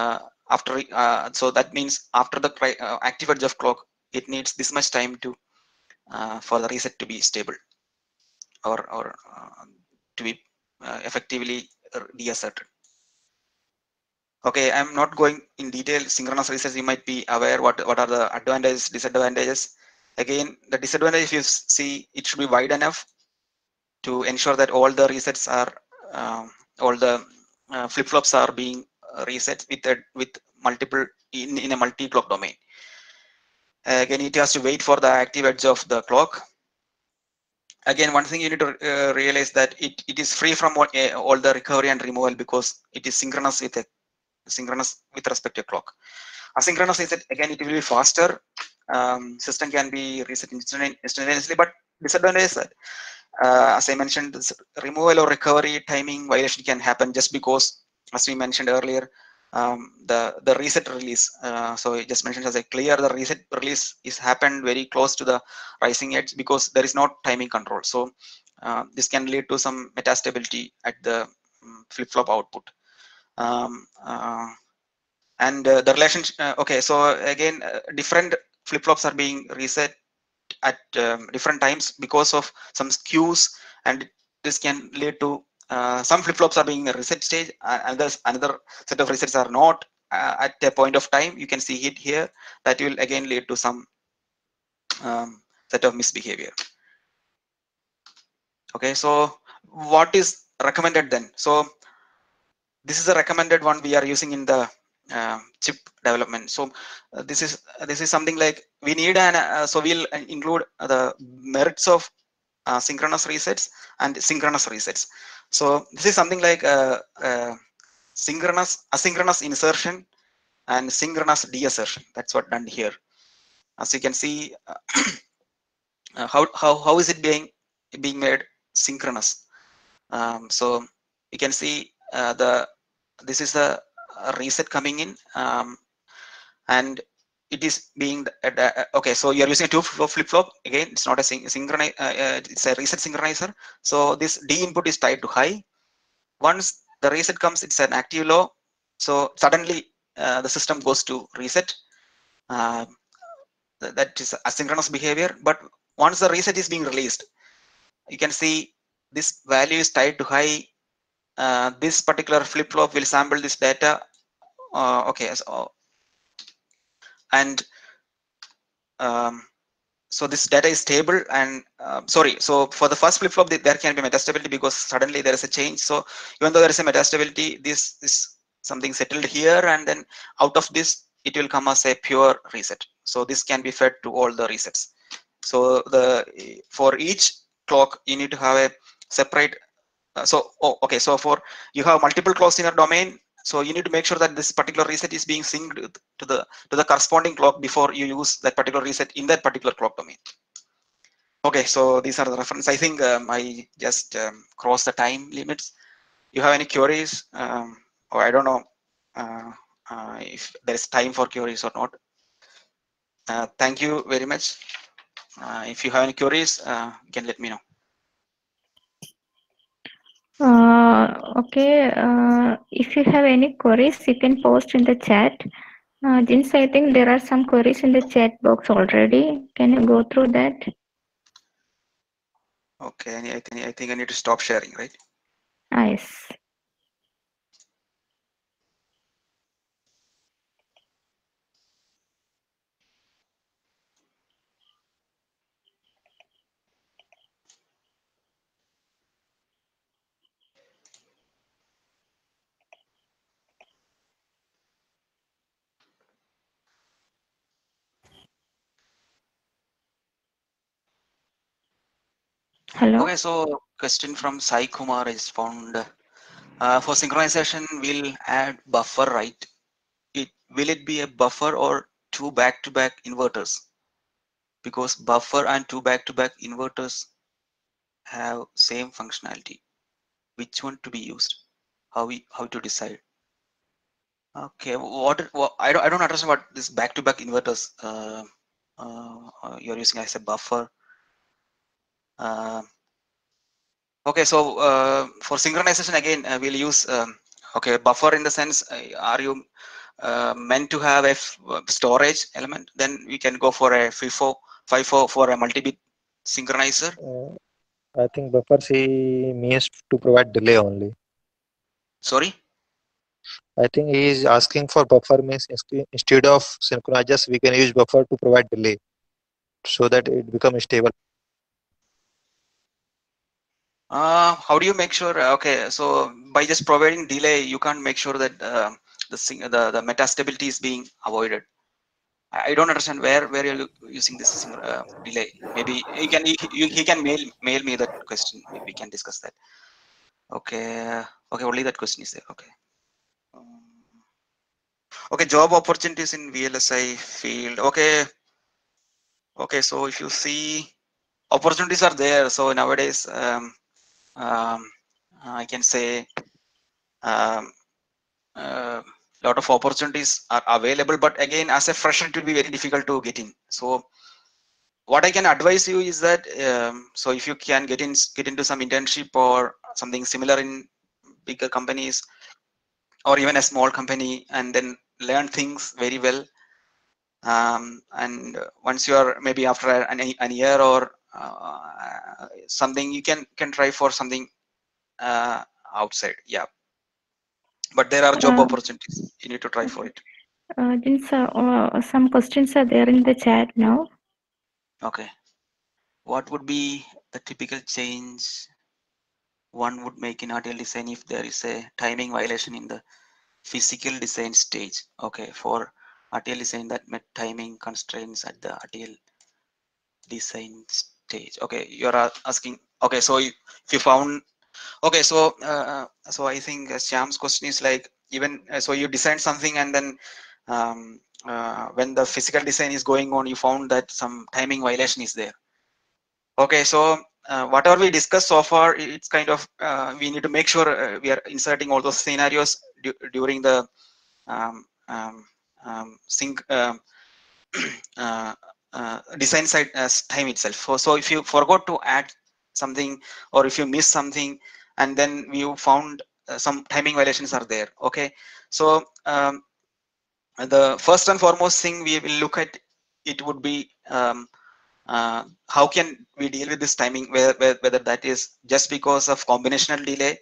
that means after the active edge of clock, it needs this much time to for the reset to be stable or to be effectively deasserted. Okay, I'm not going in detail. Synchronous resets, you might be aware what are the advantages, disadvantages. Again, the disadvantage, if you see, it should be wide enough to ensure that all the resets are all the flip-flops are being reset with multiple in a multi-clock domain. Again, it has to wait for the active edge of the clock. Again, one thing you need to realize that it is free from all the recovery and removal, because it is synchronous with respect to clock. Asynchronous reset, again, it will be faster. System can be reset instantaneously, but disadvantage is that, as I mentioned, this removal or recovery timing violation can happen just because, as we mentioned earlier, the reset release. So it just mentioned as a clear, the reset release is happened very close to the rising edge because there is no timing control. So this can lead to some metastability at the flip-flop output. And the relationship, okay, so again, different flip-flops are being reset at different times because of some skews, and this can lead to some flip-flops are being a reset stage, another set of resets are not at a point of time. You can see it here. That will again lead to some set of misbehavior. Okay, so what is recommended then? So this is a recommended one we are using in the chip development. So this is something like we need an so we'll include the merits of synchronous resets and synchronous resets. So this is something like synchronous asynchronous insertion and synchronous deassertion. That's what done here. As you can see, how is it being made synchronous? So you can see this is the reset coming in, and it is being okay. So you are using a two flip flop again. It's not a synchronize. It's a reset synchronizer. So this D input is tied to high. Once the reset comes, it's an active low. So suddenly the system goes to reset. Uh, that is asynchronous behavior. But once the reset is being released, you can see this value is tied to high. This particular flip flop will sample this data. Okay, so, and um, so this data is stable, and sorry, so for the first flip flop there can be metastability because suddenly there is a change. So even though there is a metastability, this is something settled here, and then out of this it will come as a pure reset. So this can be fed to all the resets. So for each clock you need to have a separate okay, so for you have multiple clocks in a domain, so you need to make sure that this particular reset is being synced to the corresponding clock before you use that particular reset in that particular clock domain. Okay, so these are the reference. I think I just crossed the time limits. You have any queries? Or I don't know if there is time for queries or not. Thank you very much. If you have any queries, you can let me know. Okay, if you have any queries, you can post in the chat. Jins, I think there are some queries in the chat box already. Can you go through that? Okay, I think I need to stop sharing, right? Yes. Hello. Okay, so question from Sai Kumar is found. For synchronization, we'll add buffer, right? Will it be a buffer or two back-to-back inverters? Because buffer and two back-to-back inverters have same functionality. Which one to be used? How to decide? Okay, what I don't understand what this back-to-back inverters you're using as a buffer. Okay, so for synchronization again, we'll use okay buffer in the sense are you meant to have a storage element? Then we can go for a FIFO for a multi-bit synchronizer. I think buffer C means to provide delay only. Sorry. I think he is asking for buffer means instead of synchronizers, we can use buffer to provide delay so that it becomes stable. How do you make sure? Okay, so by just providing delay, you can't make sure that the metastability is being avoided. I don't understand where you're using this delay. Maybe he can mail me that question. Maybe we can discuss that. Okay, okay, only that question is there. Okay. Okay, job opportunities in VLSI field. Okay, okay. So if you see, opportunities are there. So nowadays, I can say lot of opportunities are available. But again, as a fresher, it will be very difficult to get in. So what I can advise you is that so if you can get into some internship or something similar in bigger companies or even a small company, and then learn things very well. And once you are maybe after an year or something, you can try for something outside. Yeah, but there are job opportunities. You need to try for it. Jins, some questions are there in the chat now. Okay. What would be the typical change one would make in RTL design if there is a timing violation in the physical design stage. Okay, for RTL design that met timing constraints at the RTL design stage. Okay, you're asking. Okay, so if you found. Okay, so so I think Shyam's question is like, even so you designed something and then when the physical design is going on, you found that some timing violation is there. Okay, so whatever we discussed so far, it's kind of we need to make sure we are inserting all those scenarios during the sync design side as time itself. So if you forgot to add something, or if you miss something and then you found some timing violations are there. Okay, so the first and foremost thing we will look at, it would be how can we deal with this timing, whether that is just because of combinational delay.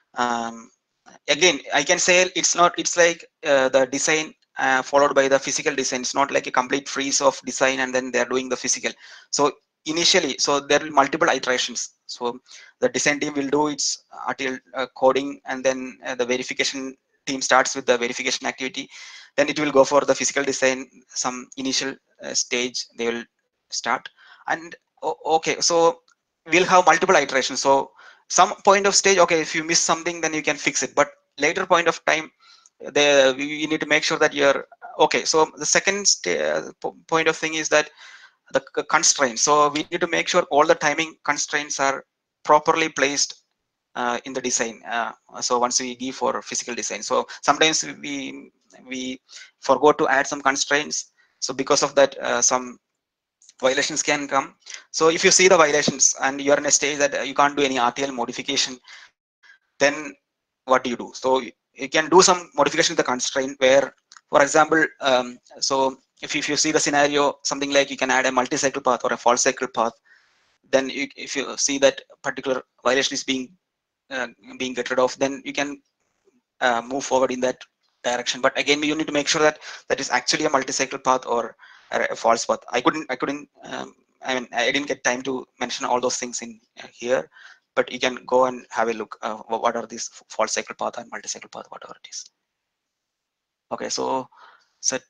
Again, I can say it's like the design followed by the physical design. It's not like a complete freeze of design and then they're doing the physical. So initially, so there will multiple iterations. So the design team will do its RTL coding, and then the verification team starts with the verification activity. Then it will go for the physical design, some initial stage they will start. And okay, so we'll have multiple iterations. So some point of stage, okay, if you miss something then you can fix it, but later point of time you need to make sure that you're okay. So the second point of thing is that the constraints. So we need to make sure all the timing constraints are properly placed in the design. So once we give for physical design, so sometimes we forgot to add some constraints, so because of that some violations can come. So if you see the violations and you're in a stage that you can't do any RTL modification, then what do you do? So you can do some modification to the constraint where, for example, so if you see the scenario, something like you can add a multi-cycle path or a false cycle path, then if you see that particular violation is being get rid of, then you can move forward in that direction. But again, you need to make sure that that is actually a multi-cycle path or a false path. I couldn't I mean, I didn't get time to mention all those things in here, but you can go and have a look what are these false cycle path and multi-cycle path, whatever it is. Okay, so set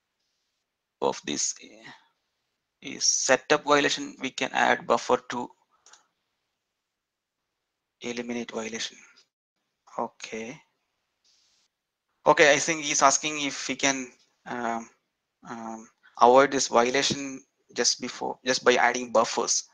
of this is setup violation. We can add buffer to eliminate violation. Okay. Okay, I think he's asking if we can um, avoid this violation just by adding buffers.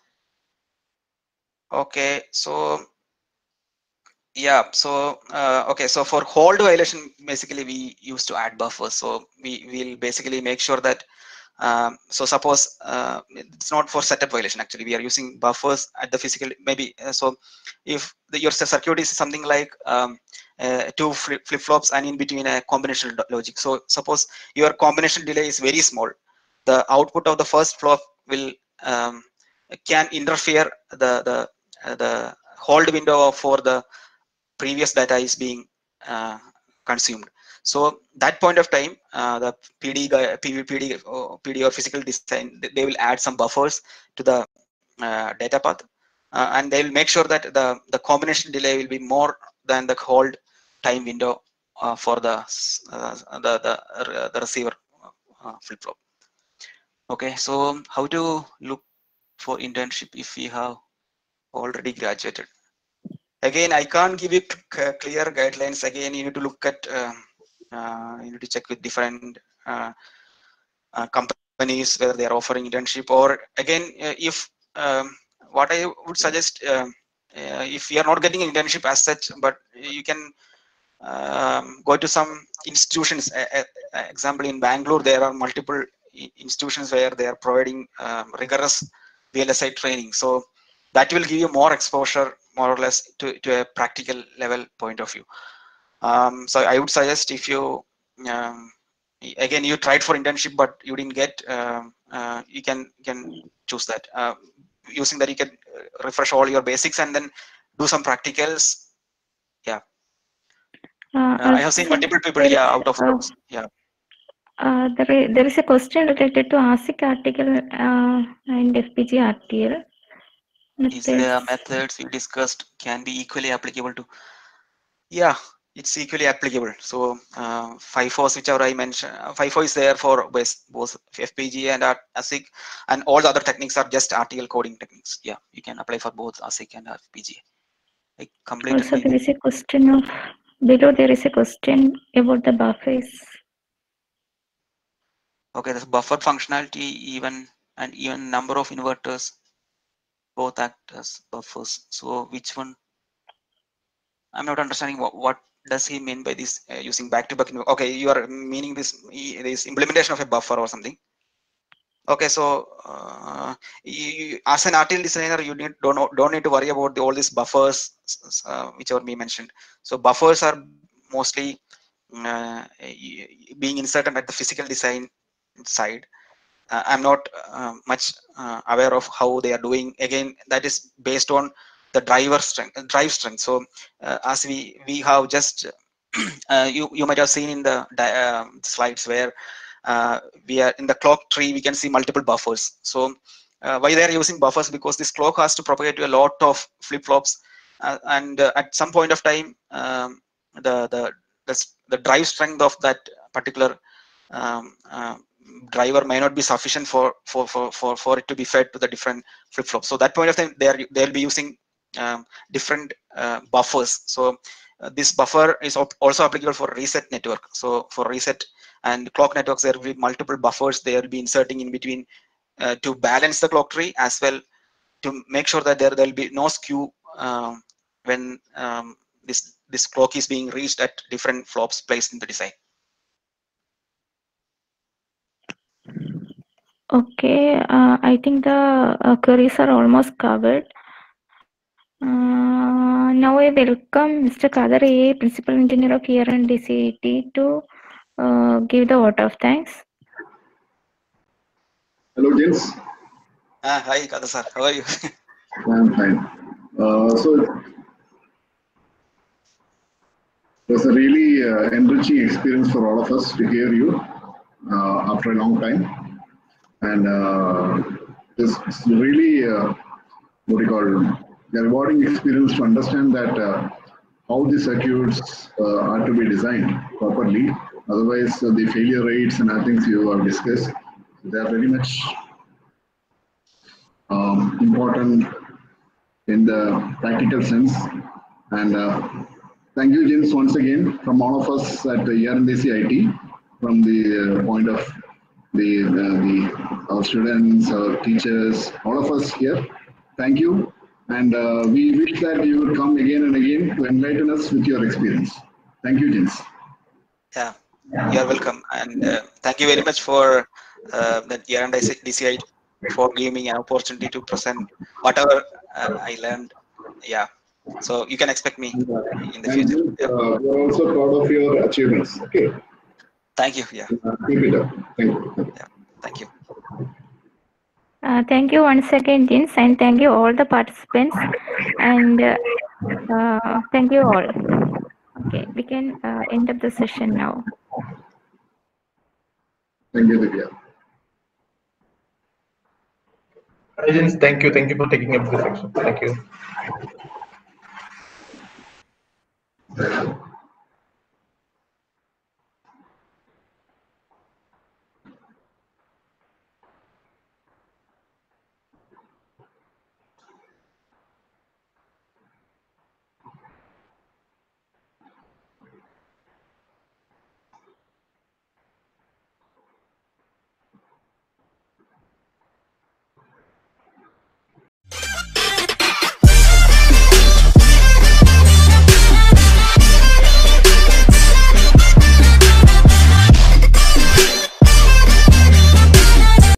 Okay, so yeah, so okay, so for hold violation, basically we used to add buffers. So we will basically make sure that so suppose it's not for setup violation, actually we are using buffers at the physical, maybe so if your circuit is something like two flip-flops and in between a combinational logic. So suppose your combination delay is very small, the output of the first flop will can interfere the hold window for the previous data is being consumed. So that point of time, the PD or physical design, they will add some buffers to the data path, and they will make sure that the combination delay will be more than the hold time window for the receiver flip flop. Okay, so how to look for internship if we have already graduated? Again, I can't give you clear guidelines. Again, you need to look at you need to check with different companies whether they are offering internship, or again if what I would suggest, if you are not getting an internship as such, but you can go to some institutions. Example, in Bangalore there are multiple institutions where they are providing rigorous VLSI training, so that will give you more exposure, more or less, to a practical level point of view. So I would suggest, if you again you tried for internship but you didn't get, you can choose that. Using that, you can refresh all your basics and then do some practicals. Yeah. I have seen multiple people out of jobs. Yeah. There is a question related to ASIC article and FPG RTL. Is the methods we discussed can be equally applicable to? Yeah, it's equally applicable. So 5.4, whichever I mentioned, 5.4 is there for both FPGA and ASIC, and all the other techniques are just RTL coding techniques. Yeah, you can apply for both ASIC and FPGA. I completed. Also, there is a question of below. There is a question about the buffers. Okay, the buffer functionality, even number of inverters, both act as buffers. So which one? I'm not understanding what does he mean by this using back-to-back. Okay, you are meaning this implementation of a buffer or something. Okay, so as an RTL designer, you don't need to worry about all these buffers, whichever we mentioned. So buffers are mostly being inserted at the physical design side. I'm not much aware of how they are doing. Again, that is based on the drive strength. So as we have just you might have seen in the slides where we are in the clock tree, we can see multiple buffers. So why they are using buffers? Because this clock has to propagate to a lot of flip-flops, and at some point of time, the drive strength of that particular driver may not be sufficient for it to be fed to the different flip-flops. So that point of time, they'll be using different buffers. So this buffer is also applicable for reset network. So for reset and clock networks, there will be multiple buffers they will be inserting in between to balance the clock tree, as well to make sure that there will be no skew when this clock is being reached at different flops placed in the design. Okay, I think the queries are almost covered. Now I welcome Mr. Kadar A, Principal Engineer of ER&DC to give the vote of thanks. Hello, gents. Hi, Kadar sir. How are you? I'm fine. So it was a really enriching experience for all of us to hear you after a long time. And it's really, what do you call, a rewarding experience to understand that how the circuits are to be designed properly. Otherwise, the failure rates and other things you have discussed, they are very much important in the practical sense. And thank you, James, once again from all of us at ER&DC IT, from the point of our students, our teachers, all of us here. Thank you, and we wish that you would come again and again to enlighten us with your experience. Thank you, James. Yeah, you are welcome, and thank you very much for that ER&DC IT for giving me an opportunity to present whatever I learned. Yeah, so you can expect me in the future. We're also proud of your achievements. Okay. Thank you. Yeah. Keep it up. Thank you. Yeah. Thank you. Thank you once again, Jins, and thank you all the participants, and thank you all. Okay, we can end up the session now. Thank you, Divya. Jins, thank you for taking up the section. Thank you.